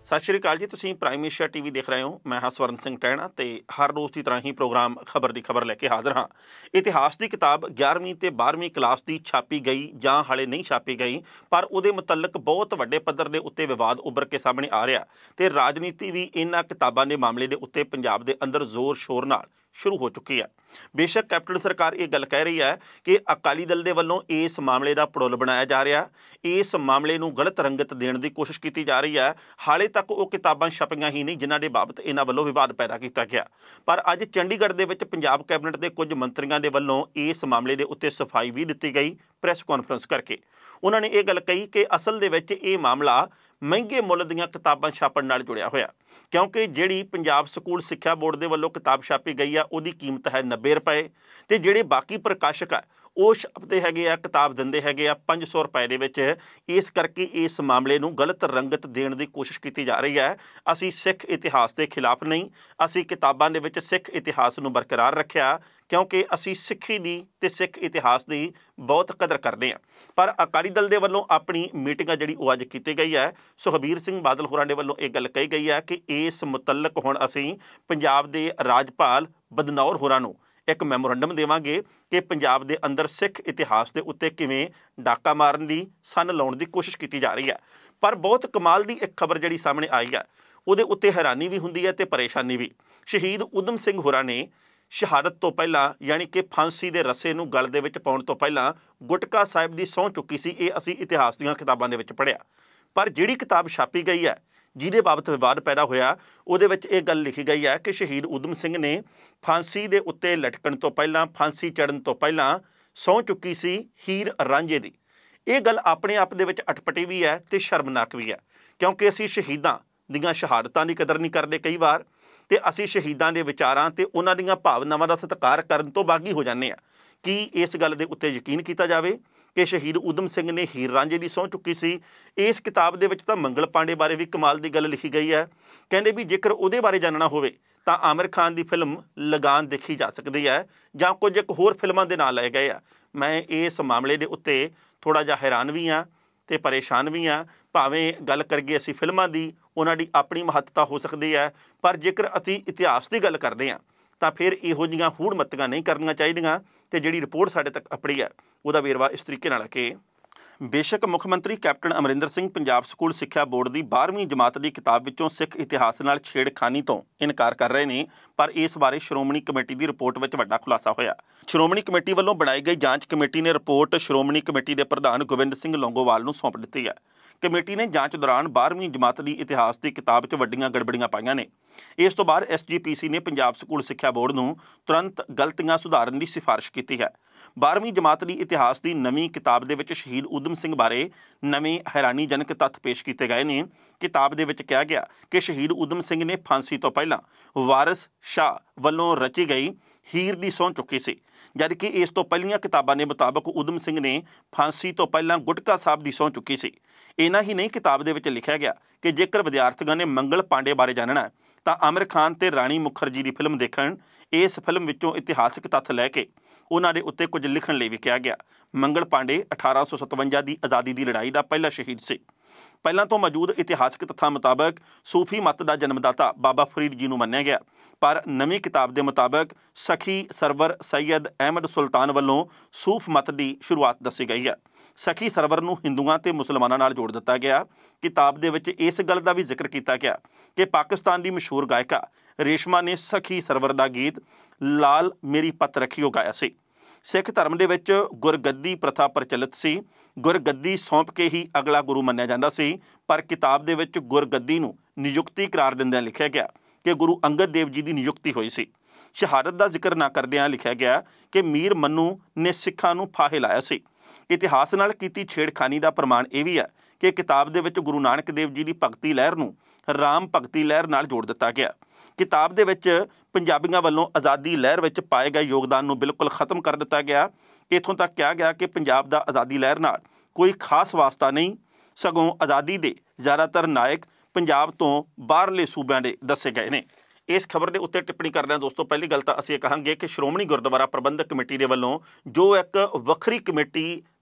सत श्री अकाल जी। तुसीं प्राइम एशिया टीवी देख रहे हो। मैं हाँ स्वर्ण सिंह टैणा ते हर रोज़ की तरह ही प्रोग्राम खबर की खबर लैके हाज़र हाँ। इतिहास की किताब 11वीं ते 12वीं क्लास की छापी गई जां हाले नहीं छापी गई, पर उहदे मुतलक बहुत वड्डे पद्धर के उत्ते विवाद उभर के सामने आ रहा ते राजनीति भी इन्हां किताबां के मामले के उत्ते पंजाब के अंदर जोर शोर नाल शुरू हो चुकी है। बेशक कैप्टन सरकार ये गल कह रही है कि अकाली दल के वलों इस मामले का पड़ोल बनाया जा रहा, इस मामले नूं गलत रंगत देने की कोशिश की जा रही है। हाले तक वो किताबां छपियां ही नहीं जिन्हां दे बाबत इन्हां वल्लों विवाद पैदा किया गया, पर अज चंडीगढ़ दे विच पंजाब कैबिनेट के कुछ मंत्रियों के वल्लों इस मामले के उत्ते सफाई भी दी गई। प्रैस कॉन्फ्रेंस करके उन्होंने ये गल कही कि असल दे विच ये मामला महंगे मुल दीआं किताबां छापण नाल जुड़िया होया, क्योंकि जिहड़ी पंजाब स्कूल सिक्ख्या बोर्ड के वल्लों किताब छापी गई है उहदी कीमत है 90 रुपए ते जिहड़े बाकी प्रकाशक है वो छापते हैगे आ किताब दिंदे हैगे आ 500 रुपए दे विच। इस करके इस मामले नूं गलत रंगत देने की कोशिश की जा रही है। असीं सिख इतिहास के खिलाफ नहीं, असीं किताबां दे विच सिख इतिहास नूं बरकरार रखिया, क्योंकि असीं सिੱਖੀ दी ते सिख इतिहास की बहुत कदर करते हैं। पर अकाली दल के वलों अपनी मीटिंग जिहड़ी वो अज की गई है, सुखबीर सिंह बादल होरां दे वलों ये गल कही गई है कि इस मुतलक हुण असीं पंजाब के राजपाल बदनौर होरां नूं एक मैमोरेंडम देवांगे कि पंजाब के अंदर सिख इतिहास के उत्ते किवें डाका मारन दी सन लाउण दी कोशिश की जा रही है। पर बहुत कमाल की एक खबर जिहड़ी सामने आई है उहदे उत्ते हैरानी भी हुंदी है ते परेशानी भी। शहीद उधम सिंह होरां ने शहादत तो पहला यानी कि फांसी के रस्से नूं गल दे विच पाउण तो पहला गुटका साहिब की सौं चुकी सी। ये असीं इतिहास दीआं किताबां दे विच पढ़िया, पर जिहड़ी किताब छापी गई है जिहदे बाबत विवाद पैदा होया उहदे विच ये गल लिखी गई है कि शहीद उधम सिंह ने फांसी के उत्ते लटकण तो पहला, फांसी चढ़न तो पहला सौं चुकी सी हीर रांझे दी। ये गल अपने आप दे विच अटपटी भी है ते शर्मनाक भी है, क्योंकि असीं शहीदां दीआं शहादतां दी कदर नहीं करदे कई वार, ते असीं शहीदां दे विचारां ते उन्हां दीआं भावनावां दा सत्कार करन तो बागी हो जाने आ कि इस गल दे उत्ते यकीन किया जाए कि शहीद उधम सिंह ने हीर रांझे की सौं चुकी सी। इस किताब दे विच तां मंगल पांडे बारे भी कमाल की गल लिखी गई है। कहंदे भी जेकर उहदे बारे जानना होवे तां आमिर खान की फिल्म लगान देखी जा सकती है, जां कुछ एक होर फिल्मां दे नाम लए गए आ। मैं इस मामले के उत्ते थोड़ा जिहा हैरान भी हाँ ते परेशान भी हाँ। भावें गल करिए असीं फिल्मां दी, उन्हां दी अपनी महत्ता हो सकती है, पर जेकर असीं इतिहास की गल करते हैं तो फिर इहो जिहियां हूड़ मत्तियां नहीं करनियां चाहीदियां। ते जिहड़ी रिपोर्ट साडे तक अपड़ी है उहदा वेरवा इस तरीके नाल कि बेशक मुख्यमंत्री कैप्टन अमरिंदर सिंह पंजाब स्कूल सिक्ख्या बोर्ड की 12वीं जमात की किताब विचों सिख इतिहास नाल छेड़खानी तो इनकार कर रहे हैं, पर इस बारे श्रोमणी कमेटी की रिपोर्ट में वड्डा खुलासा होया। श्रोमणी कमेटी वालों बनाई गई जांच कमेटी ने रिपोर्ट श्रोमणी कमेटी के प्रधान गोबिंद सिंह लौंगोवाल नूं सौंप दी है। कमेटी ने जांच दौरान 12वीं जमात की इतिहास की किताब 'च वड्डियां गड़बड़ियां पाईयां ने। इस तो बाद SGPC ने पंजाब स्कूल सिक्ख्या बोर्ड नूं तुरंत गलतियां सुधारन की सिफारिश की है। 12वीं जमात की इतिहास की नवीं किताब दे विच शहीद उधम सिंह बारे नवे हैरानीजनक तत्थ पेश किए गए हैं। किताब दे विच कहा गया कि शहीद उधम सिंह ने फांसी तो पहला वारिस शाह वल्लों रची गई हीर की सौं चुकी सी, जबकि इस तो पहलियां किताबां के मुताबक उधम सिंह ने फांसी तो पहला गुटका साहब की सौं चुकी सी। इन्ना ही नहीं, किताब दे विच लिखा गया कि जेकर विद्यार्थियों ने मंगल पांडे बारे जानना है तो आमिर खान ते राणी मुखर्जी की फिल्म देखण। इस फिल्म विचों इतिहासक तत्थ लैके उन्हां दे उत्ते कुछ लिखण लई भी कहा गया। मंगल पांडे 1857 की आज़ादी की लड़ाई का पहला शहीद से। पहलां तो मौजूद इतिहासक तत्थां मुताबक सूफी मत का जन्मदाता बाबा फरीद जी नूं मन्निया गया, पर नवीं किताब के मुताबक सखी सरवर सैयद अहमद सुल्तान वालों सूफ मत की शुरुआत दसी गई है। सखी सरवर नूं हिंदुआं ते मुसलमानां नाल जोड़ दिता गया। किताब दे विच इस गल का भी जिक्र किया गया कि पाकिस्तान की मशहूर गायिका रेशमा ने सखी सरवर का गीत लाल मेरी पत रखियो गाया सी। सिख धर्म दे विच गुरगद्दी प्रथा प्रचलित सी। गुरगद्दी सौंप के ही अगला गुरु मन्निया जांदा सी, पर किताब दे विच गुरगद्दी नूं नियुक्ति करार दिंदिआं लिखिया गया कि गुरु अंगद देव जी की नियुक्ति हुई सी। शहादत का जिक्र ना करदिआं लिखिया गया कि मीर मन्नू ने सिखां नूं फाहे लाया सी। इतिहास नाल कीती छेड़खानी का प्रमाण यह भी है कि किताब दे विच गुरु नानक देव जी की भगती लहर नूं राम भगती लहर नाल जोड़ दिता गया। किताब दे विच पंजाबियों वालों आज़ादी लहर विच पाए गए योगदान नूं बिल्कुल खत्म कर दिता गया। इत्थों तक कहा गया कि पंजाब दा आज़ादी लहर नाल कोई खास वास्ता नहीं, सगों आज़ादी दे ज़्यादातर नायक पंजाब तो बाहरले सूबਿਆਂ ਦੇ दसे गए ने। इस खबर के उत्ते टिप्पणी कर रहे हैं दोस्तों, पहली गल तो असीं कहांगे कि श्रोमणी गुरुद्वारा प्रबंधक कमेटी के वलों जो एक वखरी कमेटी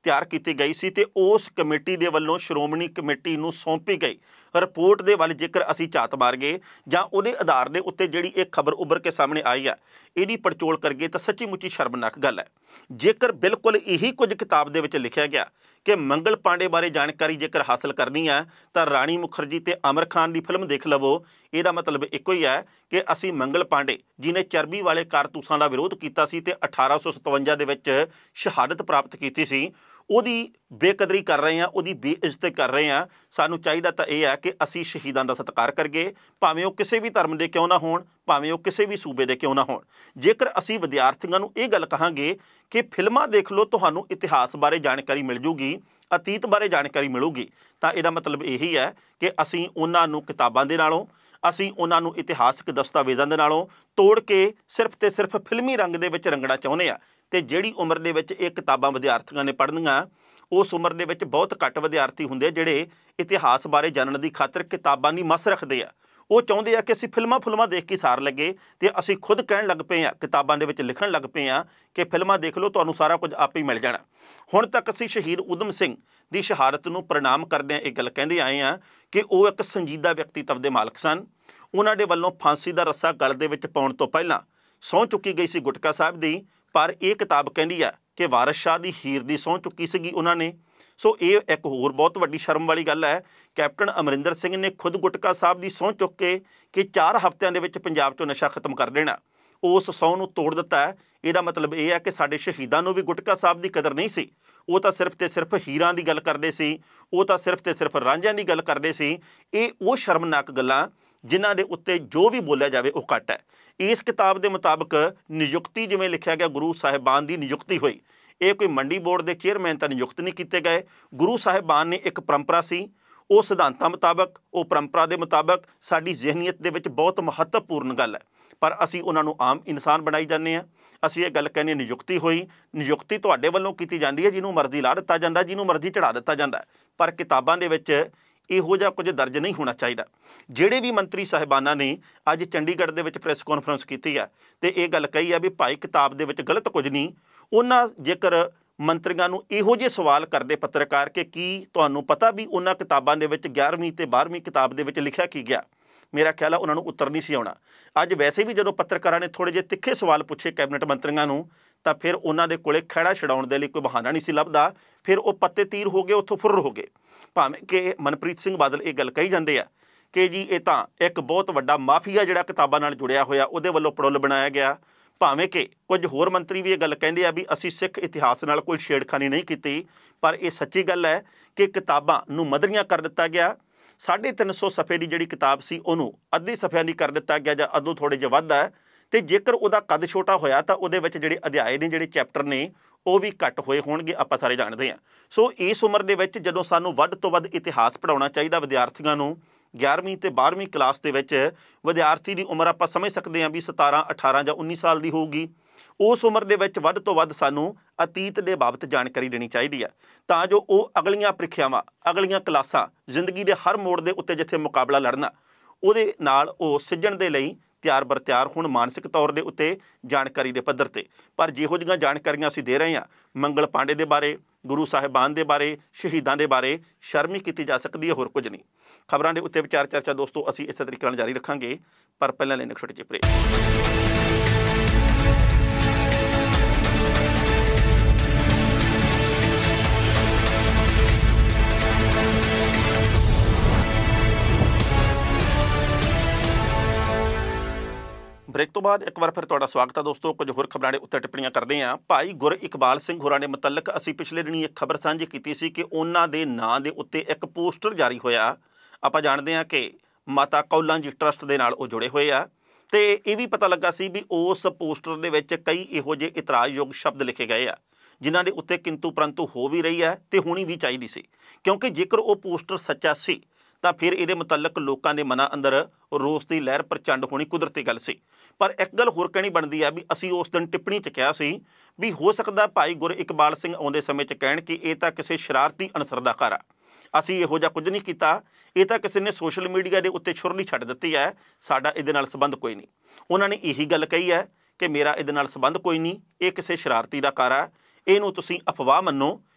ਤਿਆਰ ਕੀਤੀ ਗਈ ਸੀ ਤੇ ਉਸ ਕਮੇਟੀ ਦੇ ਵੱਲੋਂ ਸ਼੍ਰੋਮਣੀ ਕਮੇਟੀ ਨੂੰ ਸੌਂਪੀ ਗਈ ਰਿਪੋਰਟ ਦੇ ਵੱਲ ਜੇਕਰ ਅਸੀਂ ਝਾਤ ਮਾਰ ਗਏ ਜਾਂ ਉਹਦੇ ਆਧਾਰ ਦੇ ਉੱਤੇ ਜਿਹੜੀ ਇਹ ਖਬਰ ਉੱਭਰ ਕੇ ਸਾਹਮਣੇ ਆਈ ਆ ਇਹਦੀ ਪੜਚੋਲ ਕਰਗੇ ਤਾਂ ਸੱਚੀ ਮੁੱਚੀ ਸ਼ਰਮਨਾਕ ਗੱਲ ਹੈ। ਜੇਕਰ ਬਿਲਕੁਲ ਇਹੀ ਕੁਝ ਕਿਤਾਬ ਦੇ ਵਿੱਚ ਲਿਖਿਆ ਗਿਆ ਕਿ ਮੰਗਲ ਪਾਂਡੇ ਬਾਰੇ ਜਾਣਕਾਰੀ ਜੇਕਰ ਹਾਸਲ ਕਰਨੀ ਹੈ ਤਾਂ ਰਾਣੀ ਮੁਖਰਜੀ ਤੇ ਆਮਿਰ ਖਾਨ ਦੀ ਫਿਲਮ ਦੇਖ ਲਵੋ। ਇਹਦਾ ਮਤਲਬ ਇੱਕੋ ਹੀ ਹੈ ਕਿ ਅਸੀਂ ਮੰਗਲ ਪਾਂਡੇ ਜਿਹਨੇ ਚਰਬੀ ਵਾਲੇ ਕਾਰਤੂਸਾਂ ਦਾ ਵਿਰੋਧ ਕੀਤਾ ਸੀ ਤੇ 1857 ਦੇ ਵਿੱਚ ਸ਼ਹਾਦਤ ਪ੍ਰਾਪਤ ਕੀਤੀ ਸੀ ਉਹਦੀ ਬੇਕਦਰੀ ਕਰ ਰਹੇ ਹਾਂ, ਉਹਦੀ ਬੇਇੱਜ਼ਤੀ ਕਰ ਰਹੇ ਹਾਂ। ਸਾਨੂੰ ਚਾਹੀਦਾ ਤਾਂ ਇਹ ਹੈ ਕਿ ਅਸੀਂ ਸ਼ਹੀਦਾਂ ਦਾ ਸਤਿਕਾਰ ਕਰੀਏ, ਭਾਵੇਂ ਉਹ ਕਿਸੇ ਵੀ ਧਰਮ ਦੇ ਕਿਉਂ ਨਾ ਹੋਣ, ਭਾਵੇਂ ਉਹ ਕਿਸੇ ਵੀ ਸੂਬੇ ਦੇ ਕਿਉਂ ਨਾ ਹੋਣ। ਜੇਕਰ ਅਸੀਂ ਵਿਦਿਆਰਥੀਆਂ ਨੂੰ ਇਹ ਗੱਲ ਕਹਾਂਗੇ ਕਿ ਫਿਲਮਾਂ ਦੇਖ ਲਓ, ਤੁਹਾਨੂੰ ਇਤਿਹਾਸ ਬਾਰੇ ਜਾਣਕਾਰੀ ਮਿਲ ਜੂਗੀ, ਅਤੀਤ ਬਾਰੇ ਜਾਣਕਾਰੀ ਮਿਲੂਗੀ, ਤਾਂ ਇਹਦਾ ਮਤਲਬ ਇਹੀ ਹੈ ਕਿ ਅਸੀਂ ਉਹਨਾਂ ਨੂੰ ਕਿਤਾਬਾਂ ਦੇ ਨਾਲੋਂ, ਅਸੀਂ ਉਹਨਾਂ ਨੂੰ ਇਤਿਹਾਸਕ ਦਸਤਾਵੇਜ਼ਾਂ ਦੇ ਨਾਲੋਂ ਤੋੜ ਕੇ ਸਿਰਫ ਤੇ ਸਿਰਫ ਫਿਲਮੀ ਰੰਗ ਦੇ ਵਿੱਚ ਰੰਗਣਾ ਚਾਹੁੰਦੇ ਆ। ਤੇ ਜਿਹੜੀ ਉਮਰ ਦੇ ਵਿੱਚ ਇਹ ਕਿਤਾਬਾਂ ਵਿਦਿਆਰਥੀਆਂ ਨੇ ਪੜ੍ਹਨੀਆਂ, ਉਸ ਉਮਰ ਦੇ ਵਿੱਚ ਬਹੁਤ ਘੱਟ ਵਿਦਿਆਰਥੀ ਹੁੰਦੇ ਜਿਹੜੇ ਇਤਿਹਾਸ ਬਾਰੇ ਜਾਣਨ ਦੀ ਖਾਤਰ ਕਿਤਾਬਾਂ ਦੀ ਮੱਸ ਰੱਖਦੇ ਆ। ਉਹ ਚਾਹੁੰਦੇ ਆ ਕਿ ਅਸੀਂ ਫਿਲਮਾਂ ਦੇਖ ਕੇ ਸਾਰ ਲੱਗੇ ਤੇ ਅਸੀਂ ਖੁਦ ਕਹਿਣ ਲੱਗ ਪਏ ਆ, ਕਿਤਾਬਾਂ ਦੇ ਵਿੱਚ ਲਿਖਣ ਲੱਗ ਪਏ ਆ ਕਿ ਫਿਲਮਾਂ ਦੇਖ ਲਓ, ਤੁਹਾਨੂੰ ਸਾਰਾ ਕੁਝ ਆਪੇ ਹੀ ਮਿਲ ਜਾਣਾ। ਹੁਣ ਤੱਕ ਅਸੀਂ ਸ਼ਹੀਦ ਊਧਮ ਸਿੰਘ ਦੀ ਸ਼ਹਾਦਤ ਨੂੰ ਪ੍ਰਣਾਮ ਕਰਦਿਆਂ ਇਹ ਗੱਲ ਕਹਿੰਦੇ ਆਏ ਆ ਕਿ ਉਹ ਇੱਕ ਸੰਜੀਦਾ ਵਿਅਕਤੀਤਵ ਦੇ ਮਾਲਕ ਸਨ। ਉਹਨਾਂ ਦੇ ਵੱਲੋਂ ਫਾਂਸੀ ਦਾ ਰੱਸਾ ਗਲ ਦੇ ਵਿੱਚ ਪਾਉਣ ਤੋਂ ਪਹਿਲਾਂ ਸਹੁੰ ਚੁੱਕੀ ਗਈ ਸੀ ਗੁਟਕਾ ਸਾਹਿਬ ਦੀ, ਪਰ ਇਹ ਕਿਤਾਬ ਕਹਿੰਦੀ ਆ ਕਿ ਵਾਰਿਸ ਸ਼ਾਹ ਦੀ ਹੀਰ ਦੀ ਸਹੁੰ ਚੁੱਕੀ ਸੀਗੀ ਉਹਨਾਂ ਨੇ। ਸੋ ਇਹ ਇੱਕ ਹੋਰ ਬਹੁਤ ਵੱਡੀ ਸ਼ਰਮ ਵਾਲੀ ਗੱਲ ਹੈ। ਕੈਪਟਨ ਅਮਰਿੰਦਰ ਸਿੰਘ ਨੇ ਖੁਦ ਗੁਟਕਾ ਸਾਹਿਬ ਦੀ ਸਹੁੰ ਚੁੱਕ ਕੇ ਕਿ 4 ਹਫ਼ਤਿਆਂ ਦੇ ਵਿੱਚ ਪੰਜਾਬ 'ਚੋਂ ਨਸ਼ਾ ਖਤਮ ਕਰ ਦੇਣਾ, ਉਸ ਸਹੁੰ ਨੂੰ ਤੋੜ ਦਿੱਤਾ ਹੈ। ਇਹਦਾ ਮਤਲਬ ਇਹ ਹੈ ਕਿ ਸਾਡੇ ਸ਼ਹੀਦਾਂ ਨੂੰ ਵੀ ਗੁਟਕਾ ਸਾਹਿਬ ਦੀ ਕਦਰ ਨਹੀਂ ਸੀ। ਉਹ ਤਾਂ ਸਿਰਫ ਤੇ ਸਿਰਫ ਹੀਰਾਂ ਦੀ ਗੱਲ ਕਰਦੇ ਸੀ, ਉਹ ਤਾਂ ਸਿਰਫ ਤੇ ਸਿਰਫ ਰਾਂਝਿਆਂ ਦੀ ਗੱਲ ਕਰਦੇ ਸੀ। ਇਹ ਉਹ ਸ਼ਰਮਨਾਕ ਗੱਲਾਂ ਜਿਨ੍ਹਾਂ ਦੇ ਉੱਤੇ ਜੋ ਵੀ ਬੋਲਿਆ ਜਾਵੇ ਉਹ ਘੱਟ ਹੈ। ਇਸ ਕਿਤਾਬ ਦੇ ਮੁਤਾਬਕ ਨਿਯੁਕਤੀ ਜਿਵੇਂ ਲਿਖਿਆ ਗਿਆ, ਗੁਰੂ ਸਾਹਿਬਾਨ ਦੀ ਨਿਯੁਕਤੀ ਹੋਈ। ਇਹ ਕੋਈ ਮੰਡੀ ਬੋਰਡ ਦੇ ਚੇਅਰਮੈਨ ਤਾਂ ਨਿਯੁਕਤ ਨਹੀਂ ਕੀਤੇ ਗਏ। ਗੁਰੂ ਸਾਹਿਬਾਨ ਨੇ ਇੱਕ ਪਰੰਪਰਾ ਸੀ, ਉਹ ਸਿਧਾਂਤਾਂ ਮੁਤਾਬਕ, ਉਹ ਪਰੰਪਰਾ ਦੇ ਮੁਤਾਬਕ ਸਾਡੀ ਜ਼ਿਹਨੀਅਤ ਦੇ ਵਿੱਚ ਬਹੁਤ ਮਹੱਤਵਪੂਰਨ ਗੱਲ ਹੈ, ਪਰ ਅਸੀਂ ਉਹਨਾਂ ਨੂੰ ਆਮ ਇਨਸਾਨ ਬਣਾਈ ਜਾਂਦੇ ਹਾਂ। ਅਸੀਂ ਇਹ ਗੱਲ ਕਹਿੰਦੇ ਨਿਯੁਕਤੀ ਹੋਈ, ਨਿਯੁਕਤੀ ਤੁਹਾਡੇ ਵੱਲੋਂ ਕੀਤੀ ਜਾਂਦੀ ਹੈ, ਜਿਹਨੂੰ ਮਰਜ਼ੀ ਲਾ ਦਿੱਤਾ ਜਾਂਦਾ, ਜਿਹਨੂੰ ਮਰਜ਼ੀ ਚੜ੍ਹਾ ਦਿੱਤਾ ਜਾਂਦਾ, ਪਰ ਕਿਤਾਬਾਂ ਦੇ ਵਿੱਚ ਇਹੋ ਜਿਹਾ ਕੁਝ ਦਰਜ ਨਹੀਂ ਹੋਣਾ ਚਾਹੀਦਾ। ਜਿਹੜੇ ਵੀ ਮੰਤਰੀ ਸਾਹਿਬਾਨਾਂ ਨੇ ਅੱਜ ਚੰਡੀਗੜ੍ਹ ਦੇ ਵਿੱਚ ਪ੍ਰੈਸ ਕਾਨਫਰੰਸ ਕੀਤੀ ਹੈ ਤੇ ਇਹ ਗੱਲ ਕਹੀ ਹੈ ਵੀ ਭਾਈ ਕਿਤਾਬ ਦੇ ਵਿੱਚ ਗਲਤ ਕੁਝ ਨਹੀਂ, ਉਹਨਾਂ ਜੇਕਰ ਮੰਤਰੀਆਂ ਨੂੰ ਇਹੋ ਜਿਹੇ ਸਵਾਲ ਕਰਦੇ ਪੱਤਰਕਾਰ ਕਿ ਕੀ ਤੁਹਾਨੂੰ ਪਤਾ ਵੀ ਉਹਨਾਂ ਕਿਤਾਬਾਂ ਦੇ ਵਿੱਚ 11ਵੀਂ ਤੇ 12ਵੀਂ ਕਿਤਾਬ ਦੇ ਵਿੱਚ ਲਿਖਿਆ ਕੀ ਗਿਆ, ਮੇਰਾ ਖਿਆਲ ਹੈ ਉਹਨਾਂ ਨੂੰ ਉੱਤਰ ਨਹੀਂ ਸੀ ਆਉਣਾ। ਅੱਜ ਵੈਸੇ ਵੀ ਜਦੋਂ ਪੱਤਰਕਾਰਾਂ ਨੇ ਥੋੜ੍ਹੇ ਜਿਹੇ ਤਿੱਖੇ ਸਵਾਲ ਪੁੱਛੇ ਕੈਬਨਿਟ ਮੰਤਰੀਆਂ ਨੂੰ ਤਾਂ ਫਿਰ ਉਹਨਾਂ ਦੇ ਕੋਲੇ ਖਹਿੜਾ ਛਡਾਉਣ ਦੇ ਲਈ ਕੋਈ ਬਹਾਨਾ ਨਹੀਂ ਸੀ ਲੱਭਦਾ। ਫਿਰ ਉਹ ਪੱਤੇ ਤੀਰ ਹੋ ਗਏ, ਉੱਥੋਂ ਫੁਰਰ ਹੋ ਗਏ। ਭਾਵੇਂ ਕਿ ਮਨਪ੍ਰੀਤ ਸਿੰਘ ਬਾਦਲ ਇਹ ਗੱਲ ਕਹੀ ਜਾਂਦੇ ਆ ਕਿ ਜੀ ਇਹ ਤਾਂ ਇੱਕ ਬਹੁਤ ਵੱਡਾ ਮਾਫੀਆ ਜਿਹੜਾ ਕਿਤਾਬਾਂ ਨਾਲ ਜੁੜਿਆ ਹੋਇਆ ਉਹਦੇ ਵੱਲੋਂ ਪੜੁੱਲ ਬਣਾਇਆ ਗਿਆ। ਭਾਵੇਂ ਕਿ ਕੁਝ ਹੋਰ ਮੰਤਰੀ ਵੀ ਇਹ ਗੱਲ ਕਹਿੰਦੇ ਆ ਵੀ ਅਸੀਂ ਸਿੱਖ ਇਤਿਹਾਸ ਨਾਲ ਕੋਈ ਛੇੜਖਾਨੀ ਨਹੀਂ ਕੀਤੀ, ਪਰ ਇਹ ਸੱਚੀ ਗੱਲ ਹੈ ਕਿ ਕਿਤਾਬਾਂ ਨੂੰ ਮਧਰੀਆਂ ਕਰ ਦਿੱਤਾ ਗਿਆ। 350 ਸਫ਼ੇ ਦੀ ਜਿਹੜੀ ਕਿਤਾਬ ਸੀ ਉਹਨੂੰ ਅੱਧੇ ਸਫ਼ਿਆਂ ਦੀ ਕਰ ਦਿੱਤਾ ਗਿਆ ਜਾਂ ਅੱਧੋਂ ਥੋੜ੍ਹੇ ਜਿਹਾ ਵੱਧ ਹੈ। ਤੇ ਜੇਕਰ ਉਹਦਾ ਕੱਦ ਛੋਟਾ ਹੋਇਆ ਤਾਂ ਉਹਦੇ ਵਿੱਚ ਜਿਹੜੇ ਅਧਿਆਏ ਨੇ, ਜਿਹੜੇ ਚੈਪਟਰ ਨੇ, ਉਹ ਵੀ ਘੱਟ ਹੋਏ ਹੋਣਗੇ, ਆਪਾਂ ਸਾਰੇ ਜਾਣਦੇ ਹਾਂ। ਸੋ ਇਸ ਉਮਰ ਦੇ ਵਿੱਚ ਜਦੋਂ ਸਾਨੂੰ ਵੱਧ ਤੋਂ ਵੱਧ ਇਤਿਹਾਸ ਪੜ੍ਹਾਉਣਾ ਚਾਹੀਦਾ ਵਿਦਿਆਰਥੀਆਂ ਨੂੰ, 11ਵੀਂ ਤੇ 12ਵੀਂ ਕਲਾਸ ਦੇ ਵਿੱਚ ਵਿਦਿਆਰਥੀ ਦੀ ਉਮਰ ਆਪਾਂ ਸਮਝ ਸਕਦੇ ਹਾਂ ਵੀ 17, 18 ਜਾਂ 19 ਸਾਲ ਦੀ ਹੋਊਗੀ। ਉਸ ਉਮਰ ਦੇ ਵਿੱਚ ਵੱਧ ਤੋਂ ਵੱਧ ਸਾਨੂੰ ਅਤੀਤ ਦੇ ਬਾਬਤ ਜਾਣਕਾਰੀ ਦੇਣੀ ਚਾਹੀਦੀ ਹੈ ਤਾਂ ਜੋ ਉਹ ਅਗਲੀਆਂ ਪ੍ਰੀਖਿਆਵਾਂ, ਅਗਲੀਆਂ ਕਲਾਸਾਂ, ਜ਼ਿੰਦਗੀ ਦੇ ਹਰ ਮੋੜ ਦੇ ਉੱਤੇ ਜਿੱਥੇ ਮੁਕਾਬਲਾ ਲੜਨਾ, ਉਹਦੇ ਨਾਲ ਉਹ ਸਿੱਝਣ ਦੇ ਲਈ ਤਿਆਰ ਬਰ ਤਿਆਰ ਹੁਣ ਮਾਨਸਿਕ ਤੌਰ ਦੇ ਉੱਤੇ, ਜਾਣਕਾਰੀ ਦੇ ਪੱਧਰ 'ਤੇ। ਪਰ ਜਿਹੋ ਜਿਹੀਆਂ ਜਾਣਕਾਰੀਆਂ ਅਸੀਂ ਦੇ ਰਹੇ ਹਾਂ ਮੰਗਲ ਪਾਂਡੇ ਦੇ ਬਾਰੇ, ਗੁਰੂ ਸਾਹਿਬਾਨ ਦੇ ਬਾਰੇ, ਸ਼ਹੀਦਾਂ ਦੇ ਬਾਰੇ, ਸ਼ਰਮ ਹੀ ਕੀਤੀ ਜਾ ਸਕਦੀ ਹੈ, ਹੋਰ ਕੁਝ ਨਹੀਂ। ਖਬਰਾਂ ਦੇ ਉੱਤੇ ਵਿਚਾਰ ਚਰਚਾ ਦੋਸਤੋ ਅਸੀਂ ਇਸੇ ਤਰੀਕੇ ਨਾਲ ਜਾਰੀ ਰੱਖਾਂਗੇ, ਪਰ ਪਹਿਲਾਂ ਲੈਣੇ ਛੋਟੇ ਜਿਹੇ ਬ੍ਰੇਕ। ਬ੍ਰੇਕ ਤੋਂ ਬਾਅਦ ਇੱਕ ਵਾਰ ਫਿਰ ਤੁਹਾਡਾ ਸਵਾਗਤ ਹੈ ਦੋਸਤੋ। ਕੁਝ ਹੋਰ ਖਬਰਾਂ ਦੇ ਉੱਤੇ ਟਿੱਪਣੀਆਂ ਕਰਦੇ ਹਾਂ। ਭਾਈ ਗੁਰਇਕਬਾਲ ਸਿੰਘ ਹੋਰਾਂ ਦੇ ਮੁਤਲਕ ਅਸੀਂ ਪਿਛਲੇ ਦਿਨੀ ਇੱਕ ਖਬਰ ਸਾਂਝੀ ਕੀਤੀ ਸੀ ਕਿ ਉਹਨਾਂ ਦੇ ਨਾਂ ਦੇ ਉੱਤੇ ਇੱਕ ਪੋਸਟਰ ਜਾਰੀ ਹੋਇਆ। ਆਪਾਂ ਜਾਣਦੇ ਹਾਂ ਕਿ ਮਾਤਾ ਕੌਲਾਂ ਜੀ ਟਰਸਟ ਦੇ ਨਾਲ ਉਹ ਜੁੜੇ ਹੋਏ ਆ ਤੇ ਇਹ ਵੀ ਪਤਾ ਲੱਗਾ ਸੀ ਵੀ ਉਸ ਪੋਸਟਰ ਦੇ ਵਿੱਚ ਕਈ ਇਹੋ ਜਿਹੇ ਇਤਰਾਜ਼ਯੋਗ ਸ਼ਬਦ ਲਿਖੇ ਗਏ ਆ ਜਿਨ੍ਹਾਂ ਦੇ ਉੱਤੇ ਕਿੰਤੂ ਪਰੰਤੂ ਹੋ ਵੀ ਰਹੀ ਹੈ ਤੇ ਹੋਣੀ ਵੀ ਚਾਹੀਦੀ ਸੀ, ਕਿਉਂਕਿ ਜੇਕਰ ਉਹ ਪੋਸਟਰ ਸੱਚਾ ਸੀ ਤਾਂ ਫਿਰ ਇਹਦੇ ਮੁਤਲਕ ਲੋਕਾਂ ਦੇ ਮਨਾਂ ਅੰਦਰ ਰੋਸ ਦੀ ਲਹਿਰ ਪ੍ਰਚੰਡ ਹੋਣੀ ਕੁਦਰਤੀ ਗੱਲ ਸੀ। ਪਰ ਇੱਕ ਗੱਲ ਹੋਰ ਕਹਿਣੀ ਬਣਦੀ ਆ ਵੀ ਅਸੀਂ ਉਸ ਦਿਨ ਟਿੱਪਣੀ 'ਚ ਕਿਹਾ ਸੀ ਵੀ ਹੋ ਸਕਦਾ ਭਾਈ ਗੁਰਇਕਬਾਲ ਸਿੰਘ ਆਉਂਦੇ ਸਮੇਂ 'ਚ ਕਹਿਣ ਕਿ ਇਹ ਤਾਂ ਕਿਸੇ ਸ਼ਰਾਰਤੀ ਅਨਸਰ ਦਾ ਘਰ ਆ, ਅਸੀਂ ਇਹੋ ਜਿਹਾ ਕੁਝ ਨਹੀਂ ਕੀਤਾ, ਇਹ ਤਾਂ ਕਿਸੇ ਨੇ ਸੋਸ਼ਲ ਮੀਡੀਆ ਦੇ ਉੱਤੇ ਛੁਰਲੀ ਛੱਡ ਦਿੱਤੀ ਹੈ, ਸਾਡਾ ਇਹਦੇ ਨਾਲ ਸੰਬੰਧ ਕੋਈ ਨਹੀਂ। ਉਹਨਾਂ ਨੇ ਇਹੀ ਗੱਲ ਕਹੀ ਹੈ ਕਿ ਮੇਰਾ ਇਹਦੇ ਨਾਲ ਸੰਬੰਧ ਕੋਈ ਨਹੀਂ, ਇਹ ਕਿਸੇ ਸ਼ਰਾਰਤੀ ਦਾ ਘਰ ਆ, ਇਹਨੂੰ ਤੁਸੀਂ ਅਫਵਾਹ ਮੰਨੋ,